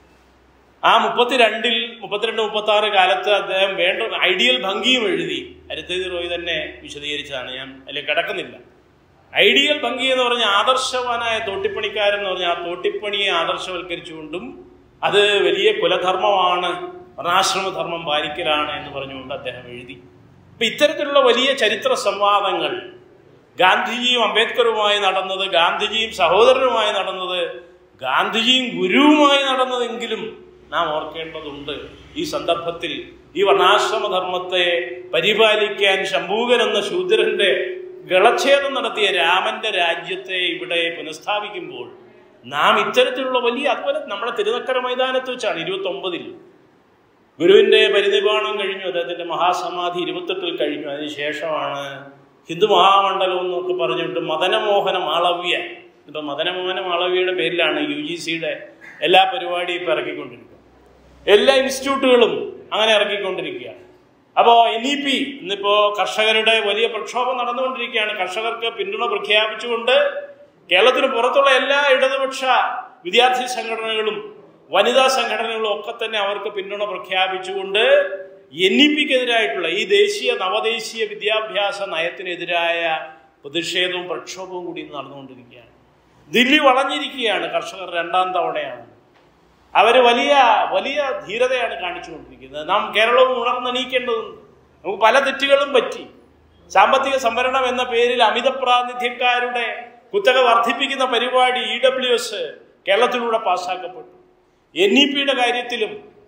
ആ മുപ്പത്തിരണ്ടിൽ മുപ്പത്തിരണ്ട് മുപ്പത്തി ആറ് കാലത്ത് അദ്ദേഹം വേണ്ട ഐഡിയൽ ഭംഗിയും എഴുതി. അരുന്ധതി റോയ് തന്നെ വിശദീകരിച്ചതാണ്, ഞാൻ അതിലേക്ക് കടക്കുന്നില്ല. ഐഡിയൽ ഭംഗി എന്ന് പറഞ്ഞ ആദർശവാനായ തോട്ടിപ്പണിക്കാരൻ എന്ന് പറഞ്ഞാൽ ആ തോട്ടിപ്പണിയെ ആദർശവൽക്കരിച്ചുകൊണ്ടും അത് വലിയ കുലധർമ്മമാണ്, വർണ്ണാശ്രമധർമ്മം പാലിക്കലാണ് എന്ന് പറഞ്ഞുകൊണ്ട് അദ്ദേഹം എഴുതി. അപ്പൊ ഇത്തരത്തിലുള്ള വലിയ ചരിത്ര സംവാദങ്ങൾ ഗാന്ധിജിയും അംബേദ്കറുമായി നടന്നത്, ഗാന്ധിജിയും സഹോദരനുമായി നടന്നത്, ഗാന്ധിജിയും ഗുരുവുമായി നടന്നതെങ്കിലും നാം ഓർക്കേണ്ടതുണ്ട്. ഈ സന്ദർഭത്തിൽ ഈ വർണ്ണാശ്രമധർമ്മത്തെ പരിപാലിക്കാൻ ശംഭൂകൻ എന്ന ശൂദ്രന്റെ ഗളച്ഛേദം നടത്തിയ രാമന്റെ രാജ്യത്തെ ഇവിടെ പുനഃസ്ഥാപിക്കുമ്പോൾ നാം ഇത്തരത്തിലുള്ള വലിയ, അതുപോലെ നമ്മുടെ തിരുനക്കര മൈതാനത്ത് വെച്ചാണ് ഇരുപത്തി ഒമ്പതിൽ ഗുരുവിന്റെ പരിനിർവാണം കഴിഞ്ഞു, അദ്ദേഹത്തിന്റെ മഹാസമാധി ഇരുപത്തെട്ടിൽ കഴിഞ്ഞു. അതിനുശേഷമാണ് ഹിന്ദു മഹാമണ്ഡലം എന്നൊക്കെ പറഞ്ഞിട്ട് മദനമോഹന മാളവ്യ, ഇപ്പൊ മദനമോഹന മാളവ്യയുടെ പേരിലാണ് യു ജി സിയുടെ എല്ലാ പരിപാടിയും ഇപ്പൊ ഇറക്കിക്കൊണ്ടിരിക്കുക. എല്ലാ ഇൻസ്റ്റിറ്റ്യൂട്ടുകളും അങ്ങനെ ഇറക്കിക്കൊണ്ടിരിക്കുകയാണ്. അപ്പോൾ എൻ ഇ പി ഇന്നിപ്പോ കർഷകരുടെ വലിയ പ്രക്ഷോഭം നടന്നുകൊണ്ടിരിക്കുകയാണ്. കർഷകർക്ക് പിന്തുണ പ്രഖ്യാപിച്ചുകൊണ്ട് കേരളത്തിന് പുറത്തുള്ള എല്ലാ ഇടതുപക്ഷ വിദ്യാർത്ഥി സംഘടനകളും വനിതാ സംഘടനകളും ഒക്കെ തന്നെ അവർക്ക് പിന്തുണ പ്രഖ്യാപിച്ചുകൊണ്ട് എൻ ഇ പിക്കെതിരായിട്ടുള്ള ഈ ദേശീയ നവദേശീയ വിദ്യാഭ്യാസ നയത്തിനെതിരായ പ്രതിഷേധവും പ്രക്ഷോഭവും കൂടി നടന്നുകൊണ്ടിരിക്കുകയാണ്. ദില്ലി വളഞ്ഞിരിക്കുകയാണ്. കർഷകർ രണ്ടാം തവണയാണ്. അവർ വലിയ വലിയ ധീരതയാണ് കാണിച്ചുകൊണ്ടിരിക്കുന്നത്. നാം കേരളവും ഉണർന്നെണീക്കേണ്ടതുണ്ട്. നമുക്ക് പല തെറ്റുകളും പറ്റി. സാമ്പത്തിക സംവരണം എന്ന പേരിൽ അമിത പ്രാതിനിധ്യക്കാരുടെ കുത്തക വർദ്ധിപ്പിക്കുന്ന പരിപാടി ഇ ഡബ്ല്യു എസ് കേരളത്തിലൂടെ പാസ്സാക്കപ്പെട്ടു. എൻ ഇ പിയുടെ കാര്യത്തിലും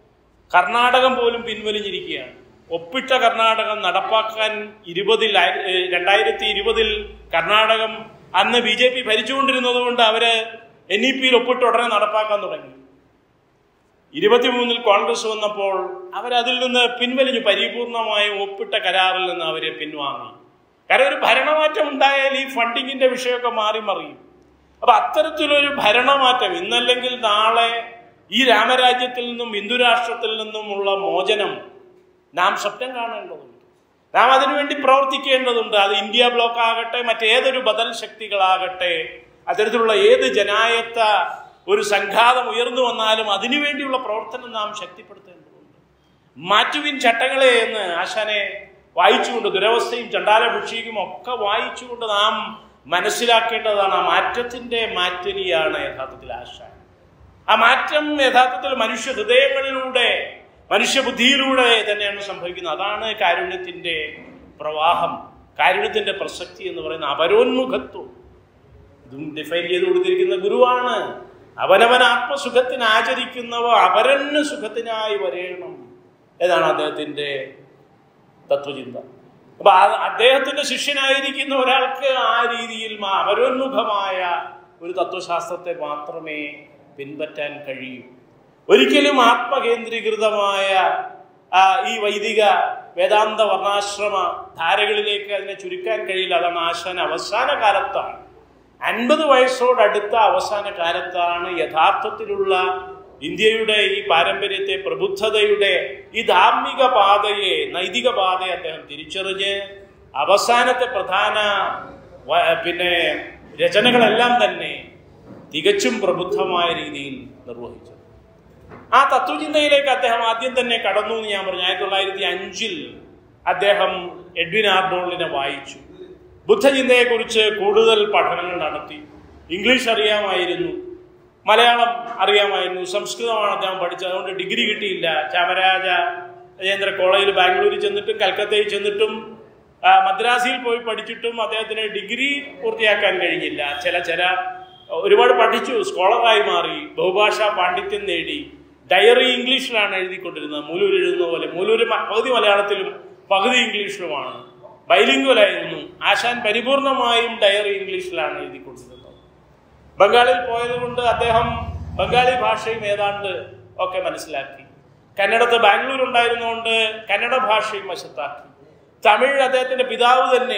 കർണാടകം പോലും പിൻവലിഞ്ഞിരിക്കുകയാണ്. ഒപ്പിട്ട കർണാടകം നടപ്പാക്കാൻ ഇരുപതിൽ രണ്ടായിരത്തി ഇരുപതിൽ കർണാടകം അന്ന് ബി ജെ പി ഭരിച്ചുകൊണ്ടിരുന്നത് കൊണ്ട് അവര് എൻ ഇ പിയിൽ ഒപ്പിട്ട് ഉടനെ നടപ്പാക്കാൻ തുടങ്ങി. ഇരുപത്തിമൂന്നിൽ കോൺഗ്രസ് വന്നപ്പോൾ അവരതിൽ നിന്ന് പിൻവലിഞ്ഞു. പരിപൂർണമായും ഒപ്പിട്ട കരാറിൽ നിന്ന് അവരെ പിൻവാങ്ങി. കാരണം ഒരു ഭരണമാറ്റം ഉണ്ടായാൽ ഈ ഫണ്ടിങ്ങിന്റെ വിഷയമൊക്കെ മാറി മറിയും. അപ്പൊ അത്തരത്തിലൊരു ഭരണമാറ്റം ഇന്നല്ലെങ്കിൽ നാളെ ഈ രാമരാജ്യത്തിൽ നിന്നും ഹിന്ദു രാഷ്ട്രത്തിൽ നിന്നുമുള്ള മോചനം നാം സ്വപ്നം കാണേണ്ടതുണ്ട്. നാം അതിനുവേണ്ടി പ്രവർത്തിക്കേണ്ടതുണ്ട്. അത് ഇന്ത്യ ബ്ലോക്ക് ആകട്ടെ, മറ്റേതൊരു ബദൽ ശക്തികളാകട്ടെ, അത്തരത്തിലുള്ള ഏത് ജനായത്ത ഒരു സംഘാതം ഉയർന്നു വന്നാലും അതിനുവേണ്ടിയുള്ള പ്രവർത്തനം നാം ശക്തിപ്പെടുത്തേണ്ടതുണ്ട്. മാറ്റുവിൻ ചട്ടങ്ങളെ എന്ന് ആശാനെ വായിച്ചുകൊണ്ട്, ദുരവസ്ഥയും ചണ്ടാലഭിക്ഷയും ഒക്കെ വായിച്ചുകൊണ്ട് നാം മനസ്സിലാക്കേണ്ടതാണ്. ആ മാറ്റത്തിന്റെ മാറ്റലിയാണ് യഥാർത്ഥത്തിൽ ആശാൻ. ആ മാറ്റം യഥാർത്ഥത്തിൽ മനുഷ്യ ഹൃദയങ്ങളിലൂടെ, മനുഷ്യബുദ്ധിയിലൂടെ തന്നെയാണ് സംഭവിക്കുന്നത്. അതാണ് കാരുണ്യത്തിന്റെ പ്രവാഹം, കാരുണ്യത്തിന്റെ പ്രസക്തി എന്ന് പറയുന്ന അപരോന്മുഖത്വം. ഇതും ഡിഫൈൻ ചെയ്ത് കൊടുത്തിരിക്കുന്ന ഗുരുവാണ്. അവനവൻ ആത്മസുഖത്തിന് ആചരിക്കുന്നവ അപരന് സുഖത്തിനായി വരേണം എന്നാണ് അദ്ദേഹത്തിന്റെ തത്വചിന്ത. അപ്പൊ അദ്ദേഹത്തിന്റെ ശിഷ്യനായിരിക്കുന്ന ഒരാൾക്ക് ആ രീതിയിൽ അപരോന്മുഖമായ ഒരു തത്വശാസ്ത്രത്തെ മാത്രമേ പിൻപറ്റാൻ കഴിയൂ. ഒരിക്കലും ആത്മകേന്ദ്രീകൃതമായ ഈ വൈദിക വേദാന്ത വർണ്ണാശ്രമ ധാരകളിലേക്ക് അതിനെ ചുരുക്കാൻ കഴിയില്ല. അതാണ് ആശാൻ അവസാന കാലത്താണ്, അൻപത് വയസ്സോടടുത്ത അവസാന കാലത്താണ് യഥാർത്ഥത്തിലുള്ള ഇന്ത്യയുടെ ഈ പാരമ്പര്യത്തെ, പ്രബുദ്ധതയുടെ ഈ ധാർമ്മിക പാതയെ, നൈതിക പാതയെ അദ്ദേഹം തിരിച്ചറിഞ്ഞ് അവസാനത്തെ പ്രധാന പിന്നെ രചനകളെല്ലാം തന്നെ തികച്ചും പ്രബുദ്ധമായ രീതിയിൽ നിർവഹിച്ചു. ആ തത്വചിന്തയിലേക്ക് അദ്ദേഹം ആദ്യം തന്നെ കടന്നു എന്ന് ഞാൻ പറഞ്ഞു. ആയിരത്തി തൊള്ളായിരത്തി അഞ്ചിൽ അദ്ദേഹം എഡ്വിൻ ആർണോൾഡിനെ വായിച്ചു. ബുദ്ധചിന്തയെക്കുറിച്ച് കൂടുതൽ പഠനങ്ങൾ നടത്തി. ഇംഗ്ലീഷ് അറിയാമായിരുന്നു, മലയാളം അറിയാമായിരുന്നു, സംസ്കൃതമാണ് അദ്ദേഹം പഠിച്ചത്. അതുകൊണ്ട് ഡിഗ്രി കിട്ടിയില്ല. ചാമരാജ രാജേന്ദ്ര കോളേജിൽ ബാംഗ്ലൂരിൽ ചെന്നിട്ടും കൽക്കത്തയിൽ ചെന്നിട്ടും മദ്രാസിൽ പോയി പഠിച്ചിട്ടും അദ്ദേഹത്തിന് ഡിഗ്രി പൂർത്തിയാക്കാൻ കഴിഞ്ഞില്ല. ചില ചില ഒരുപാട് പഠിച്ചു, സ്കോളറായി മാറി, ബഹുഭാഷാ പാണ്ഡിത്യം നേടി. ഡയറി ഇംഗ്ലീഷിലാണ് എഴുതിക്കൊണ്ടിരുന്നത്, മൂലൂർ എഴുതുന്ന പോലെ. മൂലൂര് പകുതി മലയാളത്തിലും പകുതി ഇംഗ്ലീഷിലുമാണ്. ബൈലിംഗ്വലായിരുന്നു. ആശാൻ പരിപൂർണമായും ഡയറി ഇംഗ്ലീഷിലാണ് എഴുതിക്കൊണ്ടിരുന്നത്. ബംഗാളിൽ പോയത് കൊണ്ട് അദ്ദേഹം ബംഗാളി ഭാഷയും ഏതാണ്ട് ഒക്കെ മനസ്സിലാക്കി. കന്നഡത്ത് ബാംഗ്ലൂർ ഉണ്ടായിരുന്നുകൊണ്ട് കന്നഡ ഭാഷയും വശത്താക്കി. തമിഴ് അദ്ദേഹത്തിന്റെ പിതാവ് തന്നെ,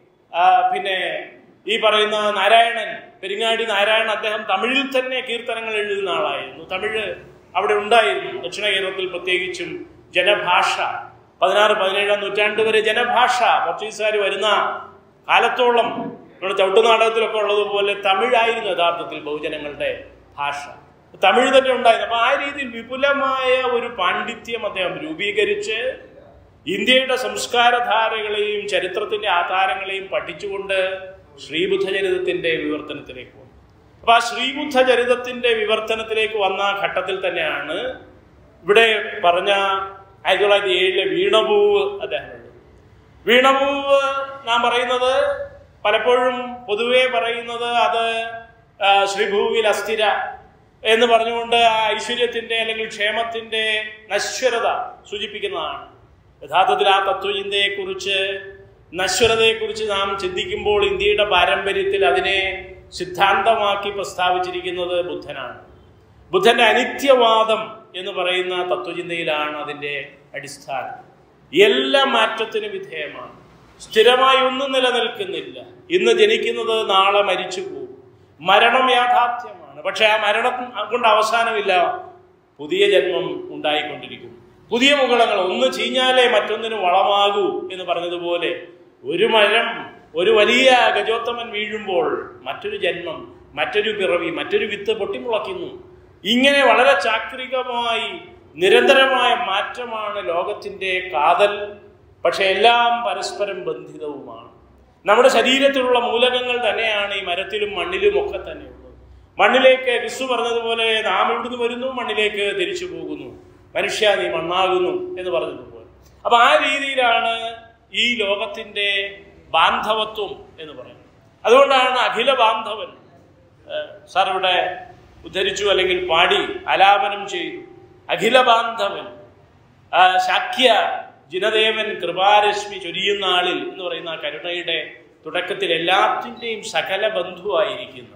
പിന്നെ ഈ പറയുന്ന നാരായണൻ, പെരിങ്ങാടി നാരായണൻ, അദ്ദേഹം തമിഴിൽ തന്നെ കീർത്തനങ്ങൾ എഴുതുന്ന ആളായിരുന്നു. തമിഴ് അവിടെ ഉണ്ടായിരുന്നു. ദക്ഷിണ കേരളത്തിൽ പ്രത്യേകിച്ചും ജനഭാഷ പതിനാറ് പതിനേഴാം നൂറ്റാണ്ട് വരെ ജനഭാഷ. പോർച്ചുഗീസുകാർ വരുന്ന കാലത്തോളം നമ്മുടെ ചവിട്ടുനാടകത്തിലൊക്കെ ഉള്ളതുപോലെ തമിഴായിരുന്നു യഥാർത്ഥത്തിൽ ബഹുജനങ്ങളുടെ ഭാഷ. തമിഴ് തന്നെ ഉണ്ടായിരുന്നു. അപ്പൊ ആ രീതിയിൽ വിപുലമായ ഒരു പാണ്ഡിത്യം അദ്ദേഹം രൂപീകരിച്ച് ഇന്ത്യയുടെ സംസ്കാരധാരകളെയും ചരിത്രത്തിന്റെ ആധാരങ്ങളെയും പഠിച്ചുകൊണ്ട് ശ്രീബുദ്ധചരിതത്തിന്റെ വിവർത്തനത്തിലേക്ക് വന്നു. അപ്പൊ ആ ശ്രീബുദ്ധചരിതത്തിന്റെ വിവർത്തനത്തിലേക്ക് വന്ന ഘട്ടത്തിൽ തന്നെയാണ് ഇവിടെ പറഞ്ഞ ആയിരത്തി തൊള്ളായിരത്തി ഏഴിലെ വീണപൂവ് അദ്ദേഹം എഴുതി. വീണപൂവ് നാം പറയുന്നത് പലപ്പോഴും പൊതുവെ പറയുന്നത് അത് ശ്രീഭൂവിൽ അസ്ഥിര എന്ന് പറഞ്ഞുകൊണ്ട് ആ ഐശ്വര്യത്തിന്റെ അല്ലെങ്കിൽ ക്ഷേമത്തിന്റെ നശ്വരത സൂചിപ്പിക്കുന്നതാണ്. യഥാർത്ഥത്തിൽ ആ തത്വചിന്തയെക്കുറിച്ച്, നശ്വരതയെക്കുറിച്ച് നാം ചിന്തിക്കുമ്പോൾ ഇന്ത്യയുടെ പാരമ്പര്യത്തിൽ അതിനെ സിദ്ധാന്തമാക്കി പ്രസ്താവിച്ചിരിക്കുന്നത് ബുദ്ധനാണ്. ബുദ്ധന്റെ അനിത്യവാദം എന്ന് പറയുന്ന തത്വചിന്തയിലാണ് അതിൻ്റെ അടിസ്ഥാനം. എല്ലാ മാറ്റത്തിനും വിധേയമാണ്. സ്ഥിരമായി ഒന്നും നിലനിൽക്കുന്നില്ല. ഇന്ന് ജനിക്കുന്നത് നാളെ മരിച്ചു പോകും. മരണം യാഥാർത്ഥ്യമാണ്. പക്ഷെ ആ മരണം കൊണ്ട് അവസാനമില്ല. പുതിയ ജന്മം ഉണ്ടായിക്കൊണ്ടിരിക്കുന്നു. പുതിയ മുകളങ്ങൾ. ഒന്ന് ചീഞ്ഞാലേ മറ്റൊന്നിന് വളമാകൂ എന്ന് പറഞ്ഞതുപോലെ ഒരു മരം, ഒരു വലിയ ഗജോത്തമൻ വീഴുമ്പോൾ മറ്റൊരു ജന്മം, മറ്റൊരു പിറവി, മറ്റൊരു വിത്ത് പൊട്ടിമുളയ്ക്കുന്നു. ഇങ്ങനെ വളരെ ചാക്രികമായി നിരന്തരമായ മാറ്റമാണ് ലോകത്തിൻ്റെ കാതൽ. പക്ഷെ എല്ലാം പരസ്പരം ബന്ധിതവുമാണ്. നമ്മുടെ ശരീരത്തിലുള്ള മൂലകങ്ങൾ തന്നെയാണ് ഈ മരത്തിലും മണ്ണിലും ഒക്കെ തന്നെ ഉള്ളത്. മണ്ണിലേക്ക് ക്രിസ്തു പറഞ്ഞതുപോലെ നാം ഇവിടുന്ന് വരുന്നു, മണ്ണിലേക്ക് തിരിച്ചു പോകുന്നു. മനുഷ്യ നീ മണ്ണാകുന്നു എന്ന് പറഞ്ഞതുപോലെ. അപ്പൊ ആ രീതിയിലാണ് ഈ ലോകത്തിന്റെ ബാന്ധവത്വം എന്ന് പറയുന്നത്. അതുകൊണ്ടാണ് അഖില ബാന്ധവൻ സാർ ഇവിടെ ഉദ്ധരിച്ചു, അല്ലെങ്കിൽ പാടി ആലാപനം ചെയ്തു. അഖില ബാന്ധവൻ ശാക്യ ജിനദേവൻ കൃപാരശ്മി ചൊരിയുന്ന ആളിൽ എന്ന് പറയുന്ന കരുണയുടെ തുടക്കത്തിൽ എല്ലാത്തിൻ്റെയും സകല ബന്ധുവായിരിക്കുന്ന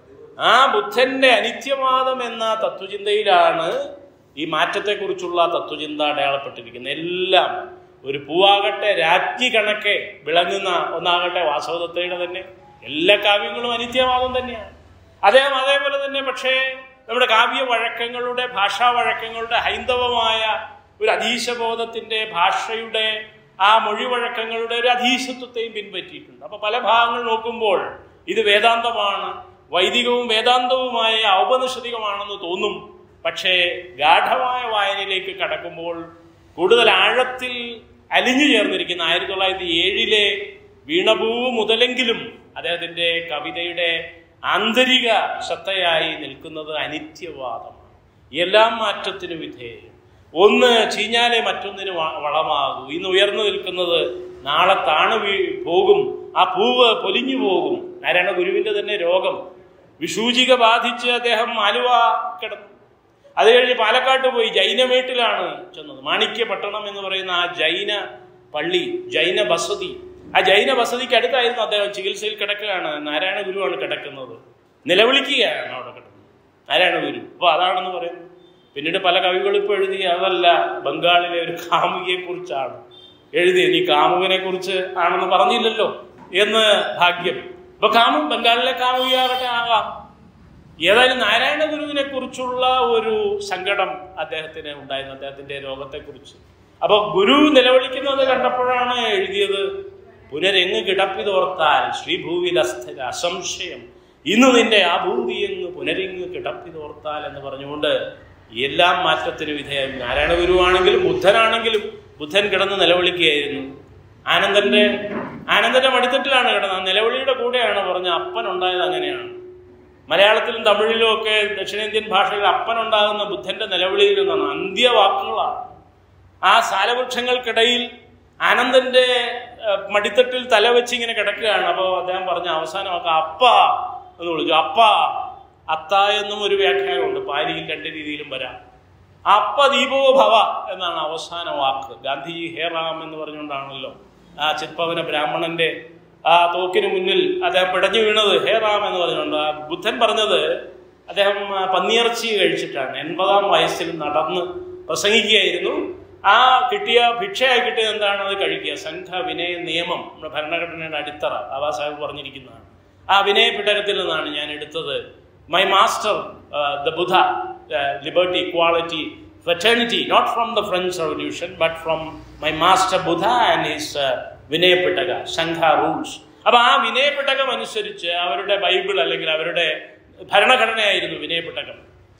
ആ ബുദ്ധന്റെ അനിത്യവാദം എന്ന തത്വചിന്തയിലാണ് ഈ മാറ്റത്തെക്കുറിച്ചുള്ള തത്വചിന്ത അടയാളപ്പെട്ടിരിക്കുന്നത്. എല്ലാം ഒരു പൂവാകട്ടെ രാജ്ഞി കണക്കെ വിളങ്ങുന്ന ഒന്നാകട്ടെ വാസവദത്തയുടെ തന്നെ എല്ലാ കാവ്യങ്ങളും അനിത്യവാദം തന്നെയാണ്. അദ്ദേഹം അതേപോലെ തന്നെ പക്ഷേ നമ്മുടെ കാവ്യ വഴക്കങ്ങളുടെ, ഭാഷാ വഴക്കങ്ങളുടെ ഹൈന്ദവമായ ഒരു അധീശബോധത്തിന്റെ, ഭാഷയുടെ ആ മൊഴി വഴക്കങ്ങളുടെ ഒരു അധീശത്വത്തെയും പിൻപറ്റിയിട്ടുണ്ട്. അപ്പൊ പല ഭാഗങ്ങൾ നോക്കുമ്പോൾ ഇത് വേദാന്തമാണ്, വൈദികവും വേദാന്തവുമായ ഔപനിഷദികമാണെന്ന് തോന്നും. പക്ഷേ ഗാഠമായ വായനയിലേക്ക് കടക്കുമ്പോൾ കൂടുതൽ ആഴത്തിൽ അലിഞ്ഞു ചേർന്നിരിക്കുന്ന ആയിരത്തി തൊള്ളായിരത്തി ഏഴിലെ വീണപൂവ് മുതലെങ്കിലും അദ്ദേഹത്തിന്റെ കവിതയുടെ ആന്തരിക സത്തയായി നിൽക്കുന്നത് അനിത്യവാദമാണ്. എല്ലാം മാറ്റത്തിന് വിധേയം. ഒന്ന് ചീഞ്ഞാലേ മറ്റൊന്നിന് വളമാകൂ. ഇന്ന് ഉയർന്നു നിൽക്കുന്നത് നാളെ താണു വീ പോകും. ആ പൂവ് പൊലിഞ്ഞു പോകും. നാരായണ ഗുരുവിന്റെ തന്നെ രോഗം, വിഷൂചിക ബാധിച്ച് അദ്ദേഹം ആലുവ കിടന്നു. അത് കഴിഞ്ഞ് പാലക്കാട്ട് പോയി ജൈനമേട്ടിലാണ് ചെന്നത്. മാണിക്യ പട്ടണം എന്ന് പറയുന്ന ആ ജൈന പള്ളി, ജൈന ബസതി, ആ ജൈന ബസതിക്ക് അടുത്തായിരുന്നു അദ്ദേഹം ചികിത്സയിൽ കിടക്കുകയാണ്. നാരായണ ഗുരുവാണ് കിടക്കുന്നത്. നിലവിളിക്കുകയാണ് അവിടെ കിടക്കുന്നത് നാരായണ ഗുരു. അപ്പൊ അതാണെന്ന് പറയുന്നത്. പിന്നീട് പല കവികളും ഇപ്പോൾ എഴുതി അതല്ല, ബംഗാളിലെ ഒരു കാമുകിയെ കുറിച്ചാണ് എഴുതി. ഇനി കാമുകനെ കുറിച്ച് ആണെന്ന് പറഞ്ഞില്ലല്ലോ എന്ന് ഭാഗ്യം. ഇപ്പൊ കാമു ബംഗാളിലെ കാമുകിയാകട്ടെ ആകാം. ഏതായാലും നാരായണ ഗുരുവിനെ കുറിച്ചുള്ള ഒരു സങ്കടം അദ്ദേഹത്തിന് ഉണ്ടായിരുന്നു, അദ്ദേഹത്തിന്റെ രോഗത്തെക്കുറിച്ച്. അപ്പൊ ഗുരു നിലവിളിക്കുന്നത് കണ്ടപ്പോഴാണ് എഴുതിയത്, പുനരെങ്ങ് കിടപ്പിതോർത്താൽ ശ്രീഭൂവിൽ അസ്ഥിര അസംശയം ഇന്ന് നിന്റെ ആ ഭൂവി എങ്ങ് പുനരെങ്ങ് കിടപ്പിതോർത്താൽ എന്ന് പറഞ്ഞുകൊണ്ട് എല്ലാം മാറ്റത്തിന് വിധേയം. നാരായണ ഗുരുവാണെങ്കിലും ബുദ്ധനാണെങ്കിലും ബുദ്ധൻ കിടന്ന് നിലവിളിക്കുകയായിരുന്നു. ആനന്ദന്റെ ആനന്ദന്റെ മടിത്തട്ടിലാണ് കിടന്നത്. നിലവിളിയുടെ കൂടെയാണ് പറഞ്ഞ അപ്പൻ ഉണ്ടായത്. അങ്ങനെയാണ് മലയാളത്തിലും തമിഴിലും ഒക്കെ ദക്ഷിണേന്ത്യൻ ഭാഷയിൽ അപ്പൻ ഉണ്ടാകുന്ന ബുദ്ധന്റെ നിലവിളിയിൽ നിന്നാണ്. അന്ത്യവാക്കുകളാണ്. ആ സാലവൃക്ഷങ്ങൾക്കിടയിൽ ആനന്ദന്റെ മടിത്തട്ടിൽ തല വെച്ച് ഇങ്ങനെ കിടക്കുകയാണ്. അപ്പോൾ അദ്ദേഹം പറഞ്ഞ അവസാനമൊക്കെ അപ്പ എന്ന് വിളിച്ചു. അപ്പ, അത്ത എന്നും ഒരു വ്യാഖ്യാനമുണ്ട്, പാലിയിൽ രണ്ട് രീതിയിലും വരാം. അപ്പ ദീപോ ഭവ എന്നാണ് അവസാന വാക്ക്. ഗാന്ധിജി ഹേ റാം എന്ന് പറഞ്ഞുകൊണ്ടാണല്ലോ ആ ചിത്പവന ബ്രാഹ്മണന്റെ ആ തോക്കിന് മുന്നിൽ അദ്ദേഹം പിടഞ്ഞു വീണത്. ഹേ റാം എന്ന് പറഞ്ഞുകൊണ്ട്. ആ ബുദ്ധൻ പറഞ്ഞത് അദ്ദേഹം പന്നിയിറച്ചി കഴിച്ചിട്ടാണ്. എൺപതാം വയസ്സിൽ നടന്ന് പ്രസംഗിക്കുകയായിരുന്നു. ആ കിട്ടിയ ഭിക്ഷയായി കിട്ടിയത് എന്താണ്? അത് കഴിക്കുക. സംഘ വിനയ നിയമം നമ്മുടെ ഭരണഘടനയുടെ അടിത്തറ ബാബാ സാഹിബ് പറഞ്ഞിരിക്കുന്നതാണ്. ആ വിനയ പിടകത്തിൽ നിന്നാണ് ഞാൻ എടുത്തത്. My master the Buddha, liberty, equality, fraternity, not from the French Revolution, but from my master Buddha and his uh, വിനയ പിടക, സംഘ റൂൾസ്. അപ്പൊ ആ വിനയ പിടകം അനുസരിച്ച് അവരുടെ ബൈബിൾ അല്ലെങ്കിൽ അവരുടെ ഭരണഘടനയായിരുന്നു വിനയ പിടകം.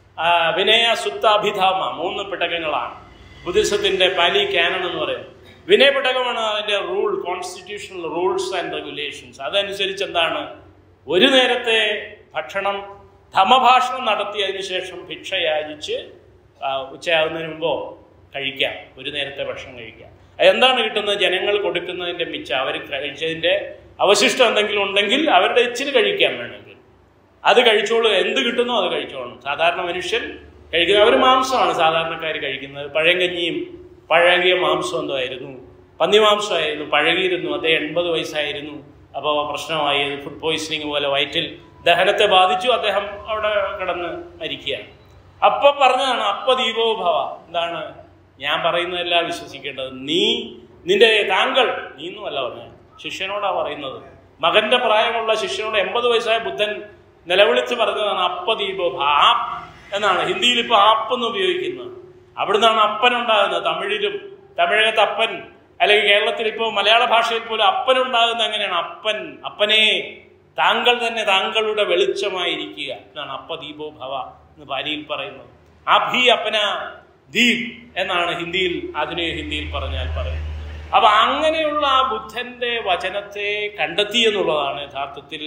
വിനയ സുത്ത അഭിധാമ മൂന്ന് പിടകങ്ങളാണ് ബുദ്ധിസത്തിന്റെ പാലി കാനൺ എന്ന് പറയുന്നത്. വിനയ പിടകമാണ് അതിന്റെ rule, constitutional rules and regulations. അതനുസരിച്ച് എന്താണ്, ഒരു നേരത്തെ ഭക്ഷണം ധമഭാഷണം നടത്തി അതിനുശേഷം ഭിക്ഷ യാചിച്ച് ഉച്ചയാകുന്നതിന് മുമ്പോ കഴിക്കാം, ഒരു നേരത്തെ ഭക്ഷണം കഴിക്കാം. എന്താണ് കിട്ടുന്നത്? ജനങ്ങൾ കൊടുക്കുന്നതിൻ്റെ മിച്ചം, അവർ കഴിച്ചതിൻ്റെ അവശിഷ്ടം എന്തെങ്കിലും ഉണ്ടെങ്കിൽ അവരുടെ ഇച്ചിരി കഴിക്കാൻ വേണമെങ്കിൽ അത് കഴിച്ചോളൂ. എന്ത് കിട്ടുന്നോ അത് കഴിച്ചോളും. സാധാരണ മനുഷ്യൻ കഴിക്കുന്നത്, അവർ മാംസമാണ് സാധാരണക്കാർ കഴിക്കുന്നത്. പഴങ്കഞ്ഞിയും പഴകിയ മാംസം എന്തോ ആയിരുന്നു, പന്നിമാംസമായിരുന്നു, പഴകിയിരുന്നു. അദ്ദേഹം എൺപത് വയസ്സായിരുന്നു. അപ്പോൾ പ്രശ്നമായി, ഫുഡ് പോയിസണിങ് പോലെ വയറ്റിൽ ദഹനത്തെ ബാധിച്ചു. അദ്ദേഹം അവിടെ കിടന്ന് മരിക്കുകയാണ്. അപ്പൊ പറഞ്ഞതാണ് അപ്പ ദീപോ ഭവ. എന്താണ് ഞാൻ പറയുന്നതല്ല വിശ്വസിക്കേണ്ടത്. നീ നിന്റെ താങ്കൾ, നീ ഒന്നുമല്ല പറഞ്ഞ ശിഷ്യനോടാ പറയുന്നത്. മകന്റെ പ്രായമുള്ള ശിഷ്യനോട് എൺപത് വയസ്സായ ബുദ്ധൻ നിലവിളിച്ച് പറഞ്ഞതാണ് അപ്പ ദീപോ ഭ. ആപ്പ് എന്നാണ് ഹിന്ദിയിൽ ഇപ്പൊ ആപ്പ് എന്ന് ഉപയോഗിക്കുന്നത്. അവിടുന്നാണ് അപ്പൻ ഉണ്ടാകുന്നത്. തമിഴിലും തമിഴകത്ത് അപ്പൻ, അല്ലെങ്കിൽ കേരളത്തിൽ ഇപ്പോൾ മലയാള ഭാഷയിൽ പോലും അപ്പൻ ഉണ്ടാകുന്നത് എങ്ങനെയാണ്? അപ്പൻ, അപ്പനെ താങ്കൾ തന്നെ താങ്കളുടെ വെളിച്ചമായിരിക്കുക എന്നാണ് അപ്പ ദീപോ ഭവ എന്ന് പാലിയിൽ പറയുന്നത്. അഭി അപ്പന ദീപ് എന്നാണ് ഹിന്ദിയിൽ, ആധുനിക ഹിന്ദിയിൽ പറഞ്ഞാൽ പറയുന്നത്. അപ്പൊ അങ്ങനെയുള്ള ആ ബുദ്ധന്റെ വചനത്തെ കണ്ടെത്തി എന്നുള്ളതാണ് യഥാർത്ഥത്തിൽ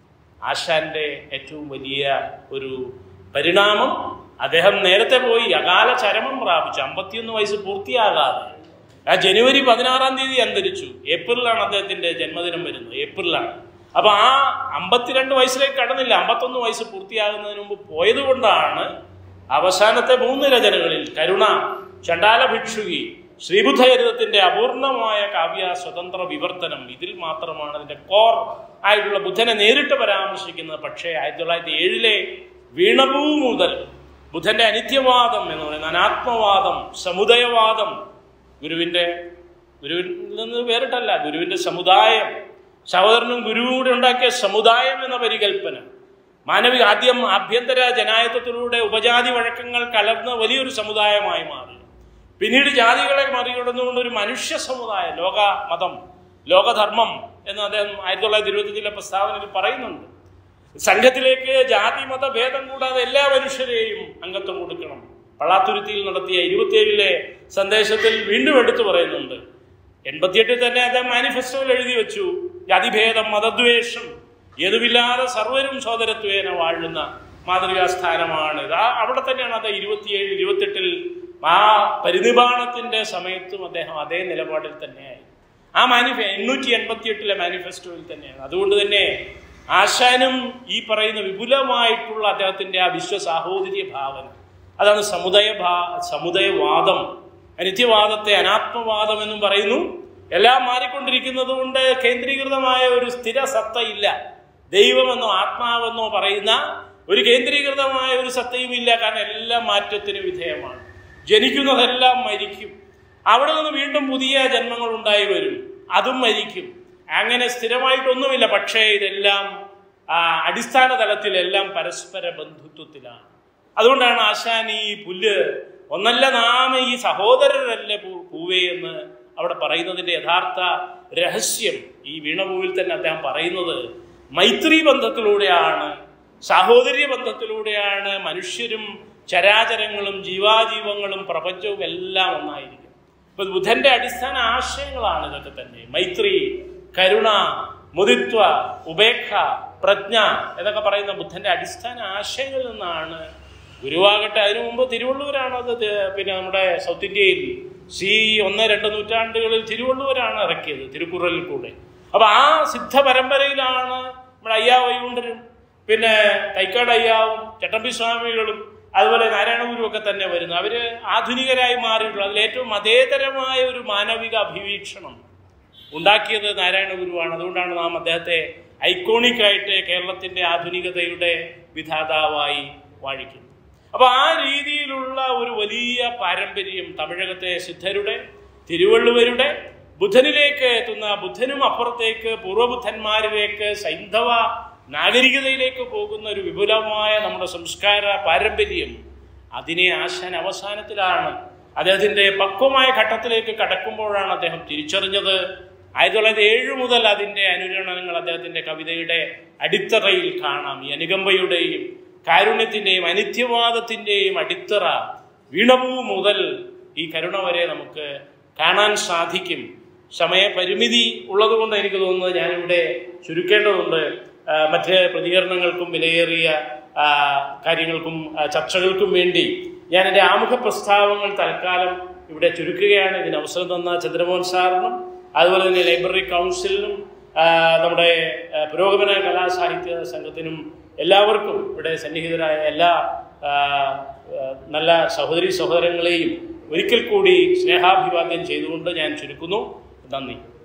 ആശാന്റെ ഏറ്റവും വലിയ ഒരു പരിണാമം. അദ്ദേഹം നേരത്തെ പോയി അകാല ചരമം പ്രാപിച്ചു, അമ്പത്തിയൊന്ന് വയസ്സ് പൂർത്തിയാകാതെ. ആ ജനുവരി പതിനാറാം തീയതി അന്തരിച്ചു. ഏപ്രിലാണ് അദ്ദേഹത്തിന്റെ ജന്മദിനം വരുന്നത്, ഏപ്രിലാണ്. അപ്പൊ ആ അമ്പത്തിരണ്ട് വയസ്സിലേക്ക് കടന്നില്ല, അമ്പത്തൊന്ന് വയസ്സ് പൂർത്തിയാകുന്നതിന് മുമ്പ് പോയത് കൊണ്ടാണ് അവസാനത്തെ മൂന്ന് രചനകളിൽ കരുണ, ചണ്ഡാല ഭിക്ഷുകി, ശ്രീബുദ്ധചരിതത്തിന്റെ അപൂർണമായ കാവ്യ സ്വതന്ത്ര വിവർത്തനം, ഇതിൽ മാത്രമാണ് അതിന്റെ കോർ ആയിട്ടുള്ള ബുദ്ധനെ നേരിട്ട് പരാമർശിക്കുന്നത്. പക്ഷേ ആയിരത്തി തൊള്ളായിരത്തി ഏഴിലെ വീണപൂ മുതൽ ബുദ്ധന്റെ അനിത്യവാദം എന്ന് പറയുന്ന അനാത്മവാദം, സമുദയവാദം, ഗുരുവിന്റെ ഗുരുവിൽ നിന്ന് വേറിട്ടല്ല, ഗുരുവിന്റെ സമുദായം, സഹോദരനും ഗുരുവും കൂടെ ഉണ്ടാക്കിയ സമുദായം എന്ന പരികല്പന, മാനവിക ആദ്യം ആഭ്യന്തര ജനായത്വത്തിലൂടെ ഉപജാതി വഴക്കങ്ങൾ കലർന്ന വലിയൊരു സമുദായമായി മാറി. പിന്നീട് ജാതികളെ മറികടന്നുകൊണ്ട് ഒരു മനുഷ്യ സമുദായം, ലോക മതം, ലോകധർമ്മം എന്ന് അദ്ദേഹം ആയിരത്തി തൊള്ളായിരത്തി ഇരുപത്തിയഞ്ചിലെ പ്രസ്താവനയിൽ പറയുന്നുണ്ട്. സംഘത്തിലേക്ക് ജാതി മത ഭേദം കൂടാതെ എല്ലാ മനുഷ്യരെയും അംഗത്വം കൊടുക്കണം. പള്ളാത്തുരുത്തിയിൽ നടത്തിയ ഇരുപത്തിയേഴിലെ സന്ദേശത്തിൽ വീണ്ടും എടുത്തു പറയുന്നുണ്ട്. എൺപത്തിയെട്ടിൽ തന്നെ അദ്ദേഹം മാനിഫെസ്റ്റോയിൽ എഴുതി വെച്ചു, ജാതിഭേദം മതദ്വേഷം ഏതുമില്ലാതെ സർവരും സോദരത്വേന വാഴുന്ന മാതൃകാസ്ഥാനമാണ് ഇത്. അവിടെ തന്നെയാണ് അത് ഇരുപത്തിയേഴ് ഇരുപത്തെട്ടിൽ ആ പരിനിർവാണത്തിന്റെ സമയത്തും അദ്ദേഹം അതേ നിലപാടിൽ തന്നെയായി. ആ മാനിഫെ എണ്ണൂറ്റി എൺപത്തി എട്ടിലെ മാനിഫെസ്റ്റോയിൽ തന്നെയാണ്. അതുകൊണ്ട് തന്നെ ആശാനും ഈ പറയുന്ന വിപുലമായിട്ടുള്ള അദ്ദേഹത്തിന്റെ ആ വിശ്വസാഹോദര്യ ഭാവന, അതാണ് സമുദയ ഭാ സമുദയവാദം. അനിത്യവാദത്തെ അനാത്മവാദം എന്നും പറയുന്നു. എല്ലാം മാറിക്കൊണ്ടിരിക്കുന്നത് കൊണ്ട് കേന്ദ്രീകൃതമായ ഒരു സ്ഥിര സത്ത ഇല്ല. ദൈവമെന്നോ ആത്മാവെന്നോ പറയുന്ന ഒരു കേന്ദ്രീകൃതമായ ഒരു സത്തയും ഇല്ല. കാരണം എല്ലാം മാറ്റത്തിന് വിധേയമാണ്. ജനിക്കുന്നതെല്ലാം മരിക്കും, അവിടെ നിന്ന് വീണ്ടും പുതിയ ജന്മങ്ങൾ ഉണ്ടായി വരും, അതും മരിക്കും. അങ്ങനെ സ്ഥിരമായിട്ടൊന്നുമില്ല. പക്ഷേ ഇതെല്ലാം അടിസ്ഥാന തലത്തിലെല്ലാം പരസ്പര ബന്ധുത്വത്തിലാണ്. അതുകൊണ്ടാണ് ആശാൻ ഈ പുല്ല് ഒന്നല്ല നാം ഈ സഹോദരരല്ലേ പൂവേ എന്ന് അവിടെ പറയുന്നതിൻ്റെ യഥാർത്ഥ രഹസ്യം ഈ വീണപൂവിൽ തന്നെ അദ്ദേഹം പറയുന്നത്. മൈത്രി ബന്ധത്തിലൂടെയാണ്, സാഹോദര്യ ബന്ധത്തിലൂടെയാണ് മനുഷ്യരും ചരാചരങ്ങളും ജീവാജീവങ്ങളും പ്രപഞ്ചവും എല്ലാം ഒന്നായിരിക്കും. ഇപ്പൊ ബുദ്ധന്റെ അടിസ്ഥാന ആശയങ്ങളാണ് ഇതൊക്കെ തന്നെ. മൈത്രി, കരുണ, മുദിത്വ, ഉപേക്ഷ, പ്രജ്ഞ എന്നൊക്കെ പറയുന്ന ബുദ്ധന്റെ അടിസ്ഥാന ആശയങ്ങളിൽ നിന്നാണ്. ഗുരുവാകട്ടെ അതിനു മുമ്പ് തിരുവള്ളുവരാണ് അത്, പിന്നെ നമ്മുടെ സൗത്ത് ഇന്ത്യയിൽ സി ഒന്ന് രണ്ട് നൂറ്റാണ്ടുകളിൽ തിരുവള്ളുവരാണ് ഇറക്കിയത് തിരുക്കുറലിൽ കൂടെ. അപ്പൊ ആ സിദ്ധ പരമ്പരയിലാണ് നമ്മുടെ അയ്യാ വൈകുണ്ഠരും പിന്നെ തൈക്കാട് അയ്യാവും ചട്ടമ്പി സ്വാമികളും അതുപോലെ നാരായണഗുരു ഒക്കെ തന്നെ വരുന്നു. അവര് ആധുനികരായി മാറിയിട്ടുള്ളൂ. അതിലേറ്റവും മതേതരമായ ഒരു മാനവിക അഭിവീക്ഷണം ഉണ്ടാക്കിയത് നാരായണഗുരുവാണ്. അതുകൊണ്ടാണ് നാം അദ്ദേഹത്തെ ഐക്കോണിക്കായിട്ട് കേരളത്തിന്റെ ആധുനികതയുടെ വിധാതാവായി വാഴിക്കുന്നത്. അപ്പൊ ആ രീതിയിലുള്ള ഒരു വലിയ പാരമ്പര്യം തമിഴകത്തെ സിദ്ധരുടെ, തിരുവള്ളുവരുടെ, ബുദ്ധനിലേക്ക് എത്തുന്ന, ബുദ്ധനും അപ്പുറത്തേക്ക് പൂർവ്വബുദ്ധന്മാരിലേക്ക് സൈന്ധവ നാഗരികതയിലേക്ക് പോകുന്ന ഒരു വിപുലമായ നമ്മുടെ സംസ്കാര പാരമ്പര്യം, അതിനെ ആശാൻ അവസാനത്തിലാണ് അദ്ദേഹത്തിന്റെ പക്വമായ ഘട്ടത്തിലേക്ക് കടക്കുമ്പോഴാണ് അദ്ദേഹം തിരിച്ചറിഞ്ഞത്. ആയിരത്തി തൊള്ളായിരത്തി ഏഴ് മുതൽ അതിന്റെ അനുരണനങ്ങൾ അദ്ദേഹത്തിന്റെ കവിതയുടെ അടിത്തറയിൽ കാണാം. ഈ അനുകമ്പയുടെയും കാരുണ്യത്തിന്റെയും അനിത്യവാദത്തിന്റെയും അടിത്തറ വീണപൂ മുതൽ ഈ കരുണ വരെ നമുക്ക് കാണാൻ സാധിക്കും. സമയപരിമിതി ഉള്ളതുകൊണ്ട് എനിക്ക് തോന്നുന്നത് ഞാനിവിടെ ചുരുക്കേണ്ടതുണ്ട്. മറ്റ് പ്രതികരണങ്ങൾക്കും വിലയേറിയ കാര്യങ്ങൾക്കും ചർച്ചകൾക്കും വേണ്ടി ഞാൻ എൻ്റെ ആമുഖ പ്രസ്താവങ്ങൾ തൽക്കാലം ഇവിടെ ചുരുക്കുകയാണ്. ഇതിന് അവസരം തന്ന ചന്ദ്രമോഹൻ സാറിനും അതുപോലെ തന്നെ ലൈബ്രറി കൗൺസിലിനും നമ്മുടെ പുരോഗമന കലാസാഹിത്യ സംഘത്തിനും എല്ലാവർക്കും ഇവിടെ സന്നിഹിതരായ എല്ലാ നല്ല സഹോദരി സഹോദരങ്ങളെയും ഒരിക്കൽ കൂടി സ്നേഹാഭിവാദ്യം ചെയ്തുകൊണ്ട് ഞാൻ ചുരുക്കുന്നു. നന്ദി.